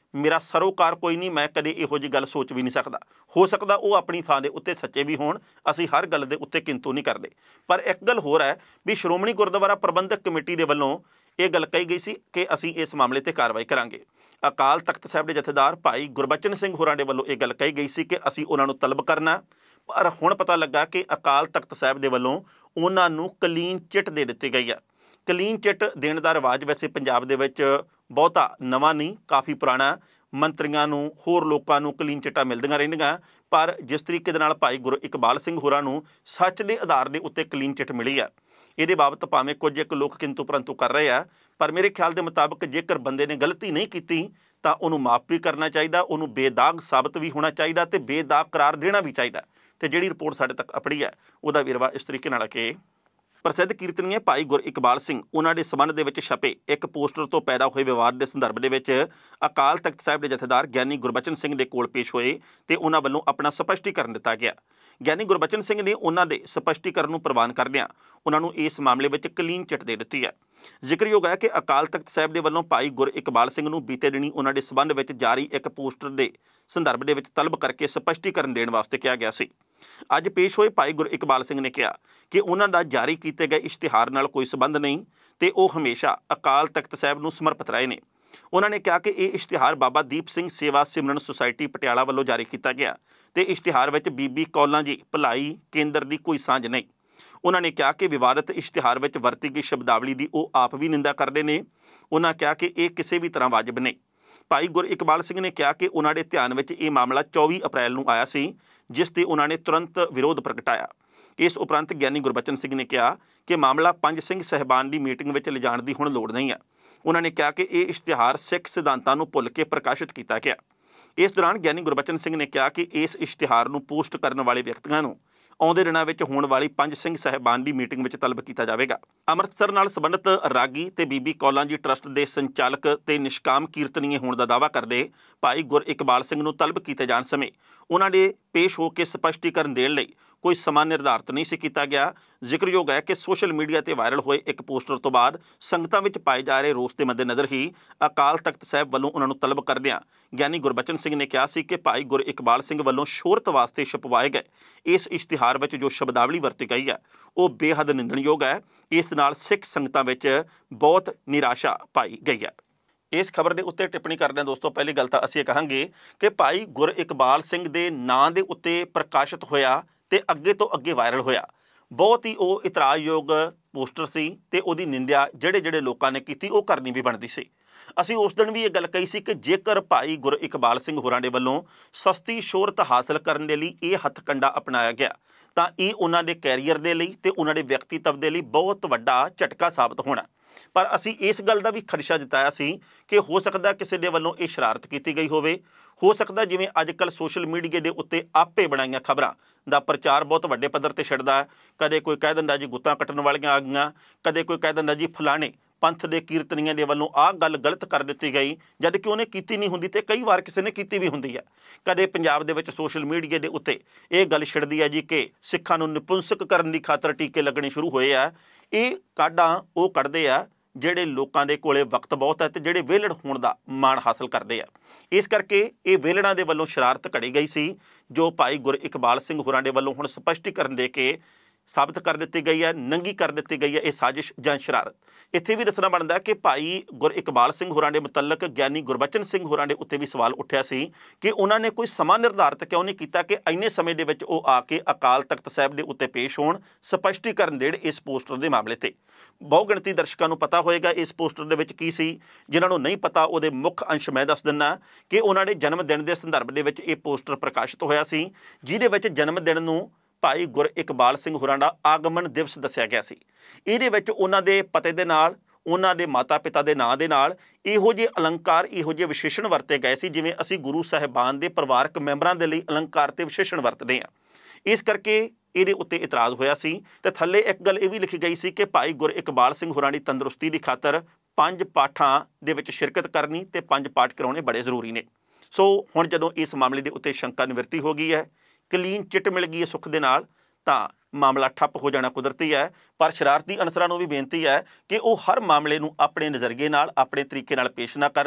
मेरा सरोकार कोई नहीं, मैं कदे इहो जी गल सोच भी नहीं सकदा। हो सकदा वो अपनी थां दे उत्ते सच्चे भी होण, असीं हर गल दे उत्ते किंतु नहीं करदे। पर एक गल होर है भी श्रोमणी गुरुद्वारा प्रबंधक कमेटी दे वल्लों ਇਹ ਗੱਲ कही गई सी कि ਅਸੀਂ ਇਸ ਮਾਮਲੇ ਤੇ ਕਾਰਵਾਈ ਕਰਾਂਗੇ। ਅਕਾਲ ਤਖਤ ਸਾਹਿਬ ਦੇ ਜਥੇਦਾਰ ਭਾਈ ਗੁਰਬਚਨ ਸਿੰਘ ਹੋਰਾਂ ਦੇ ਵੱਲੋਂ ਇਹ ਗੱਲ ਕਹੀ ਗਈ ਸੀ ਕਿ ਅਸੀਂ ਉਹਨਾਂ ਨੂੰ ਤਲਬ ਕਰਨਾ, ਪਰ ਹੁਣ ਪਤਾ ਲੱਗਾ ਕਿ ਅਕਾਲ ਤਖਤ ਸਾਹਿਬ ਦੇ ਵੱਲੋਂ ਉਹਨਾਂ ਨੂੰ ਕਲੀਨ ਚਿੱਟ ਦੇ ਦਿੱਤੀ ਗਈ ਆ। ਕਲੀਨ ਚਿੱਟ ਦੇਣ ਦਾ ਰਿਵਾਜ ਵੈਸੇ ਪੰਜਾਬ ਦੇ ਵਿੱਚ ਬਹੁਤਾ ਨਵਾਂ ਨਹੀਂ, ਕਾਫੀ ਪੁਰਾਣਾ। ਮੰਤਰੀਆਂ ਨੂੰ, ਹੋਰ ਲੋਕਾਂ ਨੂੰ ਕਲੀਨ ਚਿੱਟਾਂ ਮਿਲਦੀਆਂ ਰਹਿੰਦੀਆਂ, ਪਰ ਜਿਸ ਤਰੀਕੇ ਦੇ ਨਾਲ ਭਾਈ ਗੁਰ ਇਕਬਾਲ ਸਿੰਘ ਹੋਰਾਂ ਨੂੰ ਸੱਚ ਦੇ ਆਧਾਰ ਦੇ ਉੱਤੇ ਕਲੀਨ ਚਿੱਟ ਮਿਲੀ ਆ, ਇਹਦੇ ਬਾਬਤ ਭਾਵੇਂ ਕੁਝ ਇੱਕ ਲੋਕ ਕਿੰਤੂ ਪਰੰਤੂ ਕਰ ਰਹੇ ਆ, ਪਰ ਮੇਰੇ ਖਿਆਲ ਦੇ ਮੁਤਾਬਕ ਜੇਕਰ ਬੰਦੇ ਨੇ ਗਲਤੀ ਨਹੀਂ ਕੀਤੀ ਤਾਂ ਉਹਨੂੰ ਮਾਫ ਵੀ ਕਰਨਾ ਚਾਹੀਦਾ, ਉਹਨੂੰ ਬੇਦਾਗ ਸਾਬਤ ਵੀ ਹੋਣਾ ਚਾਹੀਦਾ ਤੇ ਬੇਦਾਗ ਕਰਾਰ ਦੇਣਾ ਵੀ ਚਾਹੀਦਾ। ਤੇ ਜਿਹੜੀ ਰਿਪੋਰਟ ਸਾਡੇ ਤੱਕ ਅਪੜੀ ਹੈ ਉਹਦਾ ਵੇਰਵਾ ਇਸ ਤਰੀਕੇ ਨਾਲ ਕਿ ਪ੍ਰਸਿੱਧ ਕੀਰਤਨੀਏ ਭਾਈ ਗੁਰ ਇਕਬਾਲ ਸਿੰਘ ਉਹਨਾਂ ਦੇ ਸੰਬੰਧ ਦੇ ਵਿੱਚ ਛਪੇ ਇੱਕ ਪੋਸਟਰ ਤੋਂ ਪੈਦਾ ਹੋਏ ਵਿਵਾਦ ਦੇ ਸੰਦਰਭ ਦੇ ਵਿੱਚ ਅਕਾਲ ਤਖਤ ਸਾਹਿਬ ਦੇ ਜਥੇਦਾਰ ਗਿਆਨੀ ਗੁਰਬਚਨ ਸਿੰਘ ਦੇ ਕੋਲ ਪੇਸ਼ ਹੋਏ ਤੇ ਉਹਨਾਂ ਵੱਲੋਂ ਆਪਣਾ ਸਪਸ਼ਟੀਕਰਨ ਦਿੱਤਾ ਗਿਆ। ਗਿਆਨੀ ਗੁਰਬਚਨ ਸਿੰਘ ਨੇ ਉਹਨਾਂ ਦੇ ਸਪਸ਼ਟੀਕਰਨ ਨੂੰ ਪ੍ਰਵਾਨ ਕਰਦਿਆਂ ਉਹਨਾਂ ਨੂੰ ਇਸ ਮਾਮਲੇ ਵਿੱਚ ਕਲੀਨ ਚਿੱਟ ਦੇ ਦਿੱਤੀ ਹੈ। ਜ਼ਿਕਰਯੋਗ ਹੈ ਕਿ ਅਕਾਲ ਤਖਤ ਸਾਹਿਬ ਦੇ ਵੱਲੋਂ ਭਾਈ ਗੁਰ ਇਕਬਾਲ ਸਿੰਘ ਨੂੰ ਬੀਤੇ ਦਿਨੀ ਉਹਨਾਂ ਦੇ ਸੰਬੰਧ ਵਿੱਚ ਜਾਰੀ ਇੱਕ ਪੋਸਟਰ ਦੇ ਸੰਦਰਭ ਦੇ ਵਿੱਚ ਤਲਬ ਕਰਕੇ ਸਪਸ਼ਟੀਕਰਨ ਦੇਣ ਵਾਸਤੇ ਕਿਹਾ ਗਿਆ ਸੀ। ਅੱਜ ਪੇਸ਼ ਹੋਏ ਭਾਈ ਗੁਰ ਇਕਬਾਲ ਸਿੰਘ ਨੇ ਕਿਹਾ ਕਿ ਉਹਨਾਂ ਦਾ ਜਾਰੀ ਕੀਤੇ ਗਏ ਇਸ਼ਤਿਹਾਰ ਨਾਲ ਕੋਈ ਸੰਬੰਧ ਨਹੀਂ ਤੇ ਉਹ ਹਮੇਸ਼ਾ ਅਕਾਲ ਤਖਤ ਸਾਹਿਬ ਨੂੰ ਸਮਰਪਿਤ ਰਹੇ ਨੇ। ਉਹਨਾਂ ਨੇ ਕਿਹਾ ਕਿ ਇਹ ਇਸ਼ਤਿਹਾਰ ਬਾਬਾ ਦੀਪ ਸਿੰਘ ਸੇਵਾ ਸਿਮਰਨ ਸੁਸਾਇਟੀ ਪਟਿਆਲਾ ਵੱਲੋਂ ਜਾਰੀ ਕੀਤਾ ਗਿਆ ਤੇ ਇਸ਼ਤਿਹਾਰ ਵਿੱਚ ਬੀਬੀ ਕੌਲਾਂ ਜੀ ਭਲਾਈ ਕੇਂਦਰ ਦੀ ਕੋਈ ਸਾਂਝ ਨਹੀਂ। ਉਹਨਾਂ ਨੇ ਕਿਹਾ ਕਿ ਵਿਵਾਦਤ ਇਸ਼ਤਿਹਾਰ ਵਿੱਚ ਵਰਤੀ ਗਈ ਸ਼ਬਦਾਵਲੀ ਦੀ ਉਹ ਆਪ ਵੀ ਨਿੰਦਾ ਕਰਦੇ ਨੇ। ਉਹਨਾਂ ਕਿਹਾ ਕਿ ਇਹ ਕਿਸੇ ਵੀ ਤਰ੍ਹਾਂ ਵਾਜਬ ਨਹੀਂ। ਭਾਈ ਗੁਰ ਇਕਬਾਲ ਸਿੰਘ ਨੇ ਕਿਹਾ ਕਿ ਉਹਨਾਂ ਦੇ ਧਿਆਨ ਵਿੱਚ ਇਹ ਮਾਮਲਾ 24 ਅਪ੍ਰੈਲ ਨੂੰ ਆਇਆ ਸੀ, ਜਿਸ ਤੇ ਉਹਨਾਂ ਨੇ ਤੁਰੰਤ ਵਿਰੋਧ ਪ੍ਰਗਟਾਇਆ। ਇਸ ਉਪਰੰਤ ਗਿਆਨੀ ਗੁਰਬਚਨ ਸਿੰਘ ਨੇ ਕਿਹਾ ਕਿ ਮਾਮਲਾ ਪੰਜ ਸਿੰਘ ਸਹਿਬਾਨ ਦੀ ਮੀਟਿੰਗ ਵਿੱਚ ਲਿਜਾਣ ਦੀ ਹੁਣ ਲੋੜ ਨਹੀਂ ਹੈ। ਉਹਨਾਂ ਨੇ ਕਿਹਾ ਕਿ ਇਹ ਇਸ਼ਤਿਹਾਰ ਸਿੱਖ ਸਿਧਾਂਤਾਂ ਨੂੰ ਭੁੱਲ ਕੇ ਪ੍ਰਕਾਸ਼ਿਤ ਕੀਤਾ ਗਿਆ। ਇਸ ਦੌਰਾਨ ਗਿਆਨੀ ਗੁਰਬਚਨ ਸਿੰਘ ਨੇ ਕਿਹਾ ਕਿ ਇਸ ਇਸ਼ਤਿਹਾਰ ਨੂੰ ਪੋਸਟ ਕਰਨ ਵਾਲੇ ਵਿਅਕਤੀਆਂ ਨੂੰ ਆਉਂਦੇ ਦਿਨਾਂ ਵਿੱਚ ਹੋਣ ਵਾਲੀ ਪੰਜ ਸਿੰਘ ਸਹਿਬਾਨ ਦੀ ਮੀਟਿੰਗ ਵਿੱਚ ਤਲਬ ਕੀਤਾ ਜਾਵੇਗਾ। ਅੰਮ੍ਰਿਤਸਰ ਨਾਲ ਸੰਬੰਧਿਤ ਰਾਗੀ ਤੇ ਬੀਬੀ ਕੌਲਾਂ ਜੀ ਟਰਸਟ ਦੇ ਸੰਚਾਲਕ ਤੇ ਨਿਸ਼ਕਾਮ ਕੀਰਤਨੀਏ ਹੋਣ ਦਾ ਦਾਅਵਾ ਕਰਦੇ ਭਾਈ ਗੁਰ ਇਕਬਾਲ ਸਿੰਘ ਨੂੰ ਤਲਬ ਕੀਤੇ ਜਾਣ ਸਮੇਂ ਉਹਨਾਂ ਦੇ ਪੇਸ਼ ਹੋ ਕੇ ਸਪਸ਼ਟੀਕਰਨ ਦੇਣ ਲਈ ਕੋਈ ਸਮਾਂ ਨਿਰਧਾਰਤ ਨਹੀਂ ਸੀ ਕੀਤਾ ਗਿਆ। ਜ਼ਿਕਰਯੋਗ ਹੈ ਕਿ ਸੋਸ਼ਲ ਮੀਡੀਆ ਤੇ ਵਾਇਰਲ ਹੋਏ ਇੱਕ ਪੋਸਟਰ ਤੋਂ ਬਾਅਦ ਸੰਗਤਾਂ ਵਿੱਚ ਪਾਏ ਜਾ ਰਹੇ ਰੋਸ ਦੇ ਮੱਦੇਨਜ਼ਰ ਹੀ ਅਕਾਲ ਤਖਤ ਸਾਹਿਬ ਵੱਲੋਂ ਉਹਨਾਂ ਨੂੰ ਤਲਬ ਕਰਦਿਆਂ ਗਿਆਨੀ ਗੁਰਬਚਨ ਸਿੰਘ ਨੇ ਕਿਹਾ ਸੀ ਕਿ ਭਾਈ ਗੁਰ ਇਕਬਾਲ ਸਿੰਘ ਵੱਲੋਂ ਸ਼ੋਹਰਤ ਵਾਸਤੇ ਛਪਵਾਏ ਗਏ ਇਸ ਇਸ਼ਤਿਹਾਰ ਵਿੱਚ ਜੋ ਸ਼ਬਦਾਵਲੀ ਵਰਤੀ ਗਈ ਹੈ ਉਹ ਬੇਹੱਦ ਨਿੰਦਣਯੋਗ ਹੈ। ਇਸ ਨਾਲ ਸਿੱਖ ਸੰਗਤਾਂ ਵਿੱਚ ਬਹੁਤ ਨਿਰਾਸ਼ਾ ਪਾਈ ਗਈ ਹੈ। ਇਸ ਖਬਰ ਦੇ ਉੱਤੇ ਟਿੱਪਣੀ ਕਰਦੇ ਹਾਂ ਦੋਸਤੋ, ਪਹਿਲੀ ਗੱਲ ਤਾਂ ਅਸੀਂ ਇਹ ਕਹਾਂਗੇ ਕਿ ਭਾਈ ਗੁਰ ਇਕਬਾਲ ਸਿੰਘ ਦੇ ਨਾਂ ਦੇ ਉੱਤੇ ਪ੍ਰਕਾਸ਼ਿਤ ਹੋਇਆ ਤੇ ਅੱਗੇ ਤੋਂ ਅੱਗੇ ਵਾਇਰਲ ਹੋਇਆ ਬਹੁਤ ਹੀ ਉਹ ਇਤਰਾਜ਼ਯੋਗ ਪੋਸਟਰ ਸੀ ਤੇ ਉਹਦੀ ਨਿੰਦਿਆ ਜਿਹੜੇ ਲੋਕਾਂ ਨੇ ਕੀਤੀ ਉਹ ਕਰਨੀ ਵੀ ਬਣਦੀ ਸੀ। ਅਸੀਂ ਉਸ ਦਿਨ ਵੀ ਇਹ ਗੱਲ ਕਹੀ ਸੀ ਕਿ ਜੇਕਰ ਭਾਈ ਗੁਰ ਇਕਬਾਲ ਸਿੰਘ ਹੋਰਾਂ ਦੇ ਵੱਲੋਂ ਸਸਤੀ ਸ਼ੋਹਰਤ ਹਾਸਲ ਕਰਨ ਦੇ ਲਈ ਇਹ ਹੱਥਕੰਡਾ ਅਪਣਾਇਆ ਗਿਆ ਤਾਂ ਇਹ ਉਹਨਾਂ ਦੇ ਕੈਰੀਅਰ ਦੇ ਲਈ ਤੇ ਉਹਨਾਂ ਦੇ ਵਿਅਕਤੀਤਵ ਦੇ ਲਈ ਬਹੁਤ ਵੱਡਾ ਝਟਕਾ ਸਾਬਤ ਹੋਣਾ। ਪਰ ਅਸੀਂ ਇਸ ਗੱਲ ਦਾ ਵੀ ਖਦਸ਼ਾ ਜਤਾਇਆ ਸੀ ਕਿ ਹੋ ਸਕਦਾ ਕਿਸੇ ਦੇ ਵੱਲੋਂ ਇਹ ਸ਼ਰਾਰਤ ਕੀਤੀ ਗਈ ਹੋਵੇ। ਹੋ ਸਕਦਾ ਜਿਵੇਂ ਅੱਜ ਕੱਲ੍ਹ ਸੋਸ਼ਲ ਮੀਡੀਆ ਦੇ ਉੱਤੇ ਆਪੇ ਬਣਾਈਆਂ ਖਬਰਾਂ ਦਾ ਪ੍ਰਚਾਰ ਬਹੁਤ ਵੱਡੇ ਪੱਧਰ ਤੇ ਛਿੜਦਾ। ਕਦੇ ਕੋਈ ਕਹਿ ਦਿੰਦਾ ਜੀ ਗੁੱਤਾਂ ਕੱਟਣ ਵਾਲੀਆਂ ਆ ਗਈਆਂ, ਕਦੇ ਕੋਈ ਕਹਿ ਦਿੰਦਾ ਜੀ ਫਲਾਣੇ ਪੰਥ ਦੇ ਕੀਰਤਨੀਆਂ ਦੇ ਵੱਲੋਂ ਆਹ ਗੱਲ ਗਲਤ ਕਰ ਦਿੱਤੀ ਗਈ, ਜਦ ਕਿ ਉਹਨੇ ਕੀਤੀ ਨਹੀਂ ਹੁੰਦੀ ਤੇ ਕਈ ਵਾਰ ਕਿਸੇ ਨੇ ਕੀਤੀ ਵੀ ਹੁੰਦੀ ਹੈ। ਕਦੇ ਪੰਜਾਬ ਦੇ ਵਿੱਚ ਸੋਸ਼ਲ ਮੀਡੀਆ ਦੇ ਉੱਤੇ ਇਹ ਗੱਲ ਛਿੜਦੀ ਹੈ ਜੀ ਕਿ ਸਿੱਖਾਂ ਨੂੰ ਨਿਪੁੰਸਕ ਕਰਨ ਦੀ ਖਾਤਰ ਟੀਕੇ ਲੱਗਣੇ ਸ਼ੁਰੂ ਹੋਏ ਆ। ਇਹ ਕਾਢਾਂ ਉਹ ਕੱਢਦੇ ਆ ਜਿਹੜੇ ਲੋਕਾਂ ਦੇ ਕੋਲੇ ਵਕਤ ਬਹੁਤ ਹੈ ਤੇ ਜਿਹੜੇ ਵਿਹਲੜ ਹੋਣ ਦਾ ਮਾਣ ਹਾਸਲ ਕਰਦੇ ਆ। ਇਸ ਕਰਕੇ ਇਹ ਵਿਹਲੜਾਂ ਦੇ ਵੱਲੋਂ ਸ਼ਰਾਰਤ ਘੜੀ ਗਈ ਸੀ ਜੋ ਭਾਈ ਗੁਰ ਇਕਬਾਲ ਸਿੰਘ ਹੋਰਾਂ ਦੇ ਵੱਲੋਂ ਹੁਣ ਸਪਸ਼ਟੀਕਰਨ ਦੇ ਕੇ ਸਾਬਤ ਕਰ ਦਿੱਤੀ ਗਈ ਹੈ, ਨੰਗੀ ਕਰ ਦਿੱਤੀ ਗਈ ਹੈ ਇਹ ਸਾਜ਼ਿਸ਼ ਜਾਂ ਸ਼ਰਾਰਤ। ਇੱਥੇ ਵੀ ਦੱਸਣਾ ਬਣਦਾ ਕਿ ਭਾਈ ਗੁਰ ਇਕਬਾਲ ਸਿੰਘ ਹੋਰਾਂ ਦੇ ਮੁਤਲਕ ਗਿਆਨੀ ਗੁਰਬਚਨ ਸਿੰਘ ਹੋਰਾਂ ਦੇ ਉੱਤੇ ਵੀ ਸਵਾਲ ਉੱਠਿਆ ਸੀ ਕਿ ਉਹਨਾਂ ਨੇ ਕੋਈ ਸਮਾਂ ਨਿਰਧਾਰਿਤ ਕਿਉਂ ਨਹੀਂ ਕੀਤਾ ਕਿ ਇੰਨੇ ਸਮੇਂ ਦੇ ਵਿੱਚ ਉਹ ਆ ਕੇ ਅਕਾਲ ਤਖਤ ਸਾਹਿਬ ਦੇ ਉੱਤੇ ਪੇਸ਼ ਹੋਣ, ਸਪਸ਼ਟੀਕਰਨ ਦੇਣ ਇਸ ਪੋਸਟਰ ਦੇ ਮਾਮਲੇ ਤੇ। ਬਹੁ ਗਿਣਤੀ ਦਰਸ਼ਕਾਂ ਨੂੰ ਪਤਾ ਹੋਏਗਾ ਇਸ ਪੋਸਟਰ ਦੇ ਵਿੱਚ ਕੀ ਸੀ। ਜਿਨ੍ਹਾਂ ਨੂੰ ਨਹੀਂ ਪਤਾ ਉਹਦੇ ਮੁੱਖ ਅੰਸ਼ ਮੈਂ ਦੱਸ ਦਿੰਦਾ ਕਿ ਉਹਨਾਂ ਦੇ ਜਨਮ ਦਿਨ ਦੇ ਸੰਦਰਭ ਦੇ ਵਿੱਚ ਇਹ ਪੋਸਟਰ ਪ੍ਰਕਾਸ਼ਿਤ ਹੋਇਆ ਸੀ, ਜਿਹਦੇ ਵਿੱਚ ਜਨਮ ਦਿਨ ਨੂੰ ਭਾਈ ਗੁਰ ਇਕਬਾਲ ਸਿੰਘ ਹੋਰਾਂ ਦਾ ਆਗਮਨ ਦਿਵਸ ਦੱਸਿਆ ਗਿਆ ਸੀ। ਇਹਦੇ ਵਿੱਚ ਉਹਨਾਂ ਦੇ ਪਤੇ ਦੇ ਨਾਲ, ਉਹਨਾਂ ਦੇ ਮਾਤਾ ਪਿਤਾ ਦੇ ਨਾਂ ਦੇ ਨਾਲ ਇਹੋ ਜਿਹੇ ਅਲੰਕਾਰ, ਇਹੋ ਜਿਹੇ ਵਿਸ਼ੇਸ਼ਣ ਵਰਤੇ ਗਏ ਸੀ ਜਿਵੇਂ ਅਸੀਂ ਗੁਰੂ ਸਾਹਿਬਾਨ ਦੇ ਪਰਿਵਾਰਕ ਮੈਂਬਰਾਂ ਦੇ ਲਈ ਅਲੰਕਾਰ ਤੇ ਵਿਸ਼ੇਸ਼ਣ ਵਰਤਦੇ ਹਾਂ। ਇਸ ਕਰਕੇ ਇਹਦੇ ਉੱਤੇ ਇਤਰਾਜ਼ ਹੋਇਆ ਸੀ ਤੇ ਥੱਲੇ ਇੱਕ ਗੱਲ ਇਹ ਵੀ ਲਿਖੀ ਗਈ ਸੀ ਕਿ ਭਾਈ ਗੁਰ ਇਕਬਾਲ ਸਿੰਘ ਹੋਰਾਂ ਦੀ ਤੰਦਰੁਸਤੀ ਦੀ ਖਾਤਰ 5 ਪਾਠਾਂ ਦੇ ਵਿੱਚ ਸ਼ਿਰਕਤ ਕਰਨੀ ਤੇ 5 ਪਾਠ ਕਰਾਉਣੇ ਬੜੇ ਜ਼ਰੂਰੀ ਨੇ। ਸੋ ਹੁਣ ਜਦੋਂ ਇਸ ਮਾਮਲੇ ਦੇ ਉੱਤੇ ਸ਼ੰਕਾ ਨਿਵਰਤੀ ਹੋ ਗਈ ਹੈ, ਕਲੀਨ ਚਿੱਟ ਮਿਲ ਗਈ ਹੈ ਸੁੱਖ ਦੇ ਨਾਲ, ਤਾਂ ਮਾਮਲਾ ਠੱਪ ਹੋ ਜਾਣਾ ਕੁਦਰਤੀ ਹੈ। ਪਰ ਸ਼ਰਾਰਤੀ ਅਨਸਰਾਂ ਨੂੰ ਵੀ ਬੇਨਤੀ ਹੈ ਕਿ ਉਹ ਹਰ ਮਾਮਲੇ ਨੂੰ ਆਪਣੇ ਨਜ਼ਰੀਏ ਨਾਲ, ਆਪਣੇ ਤਰੀਕੇ ਨਾਲ ਪੇਸ਼ ਨਾ ਕਰਨ।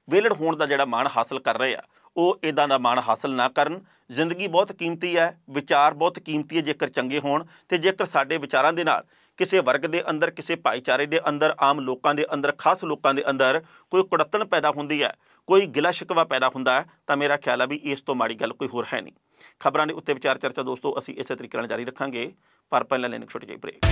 ਵਿਹਲੜ ਹੋਣ ਦਾ ਜਿਹੜਾ ਮਾਣ ਹਾਸਲ ਕਰ ਰਹੇ ਆ ਉਹ ਇਦਾਂ ਦਾ ਮਾਣ ਹਾਸਲ ਨਾ ਕਰਨ। ਜ਼ਿੰਦਗੀ ਬਹੁਤ ਕੀਮਤੀ ਹੈ, ਵਿਚਾਰ ਬਹੁਤ ਕੀਮਤੀ ਹੈ ਜੇਕਰ ਚੰਗੇ ਹੋਣ, ਅਤੇ ਜੇਕਰ ਸਾਡੇ ਵਿਚਾਰਾਂ ਦੇ ਨਾਲ ਕਿਸੇ ਵਰਗ ਦੇ ਅੰਦਰ, ਕਿਸੇ ਭਾਈਚਾਰੇ ਦੇ ਅੰਦਰ, ਆਮ ਲੋਕਾਂ ਦੇ ਅੰਦਰ, ਖਾਸ ਲੋਕਾਂ ਦੇ ਅੰਦਰ ਕੋਈ ਕੁੜੱਤਣ ਪੈਦਾ ਹੁੰਦੀ ਹੈ, ਕੋਈ ਗਿਲਾ ਸ਼ਿਕਵਾ ਪੈਦਾ ਹੁੰਦਾ ਹੈ, ਤਾਂ ਮੇਰਾ ਖਿਆਲ ਹੈ ਵੀ ਇਸ ਤੋਂ ਮਾੜੀ ਗੱਲ ਕੋਈ ਹੋਰ ਹੈ ਨਹੀਂ। ਖਬਰਾਂ ਦੇ ਉੱਤੇ ਵਿਚਾਰ ਚਰਚਾ ਦੋਸਤੋ ਅਸੀਂ ਇਸੇ ਤਰੀਕੇ ਨਾਲ ਜਾਰੀ ਰੱਖਾਂਗੇ, ਪਰ ਪਹਿਲਾਂ ਲੈਣ ਇੱਕ ਛੋਟੀ ਜਿਹੀ ਬ੍ਰੇਕ।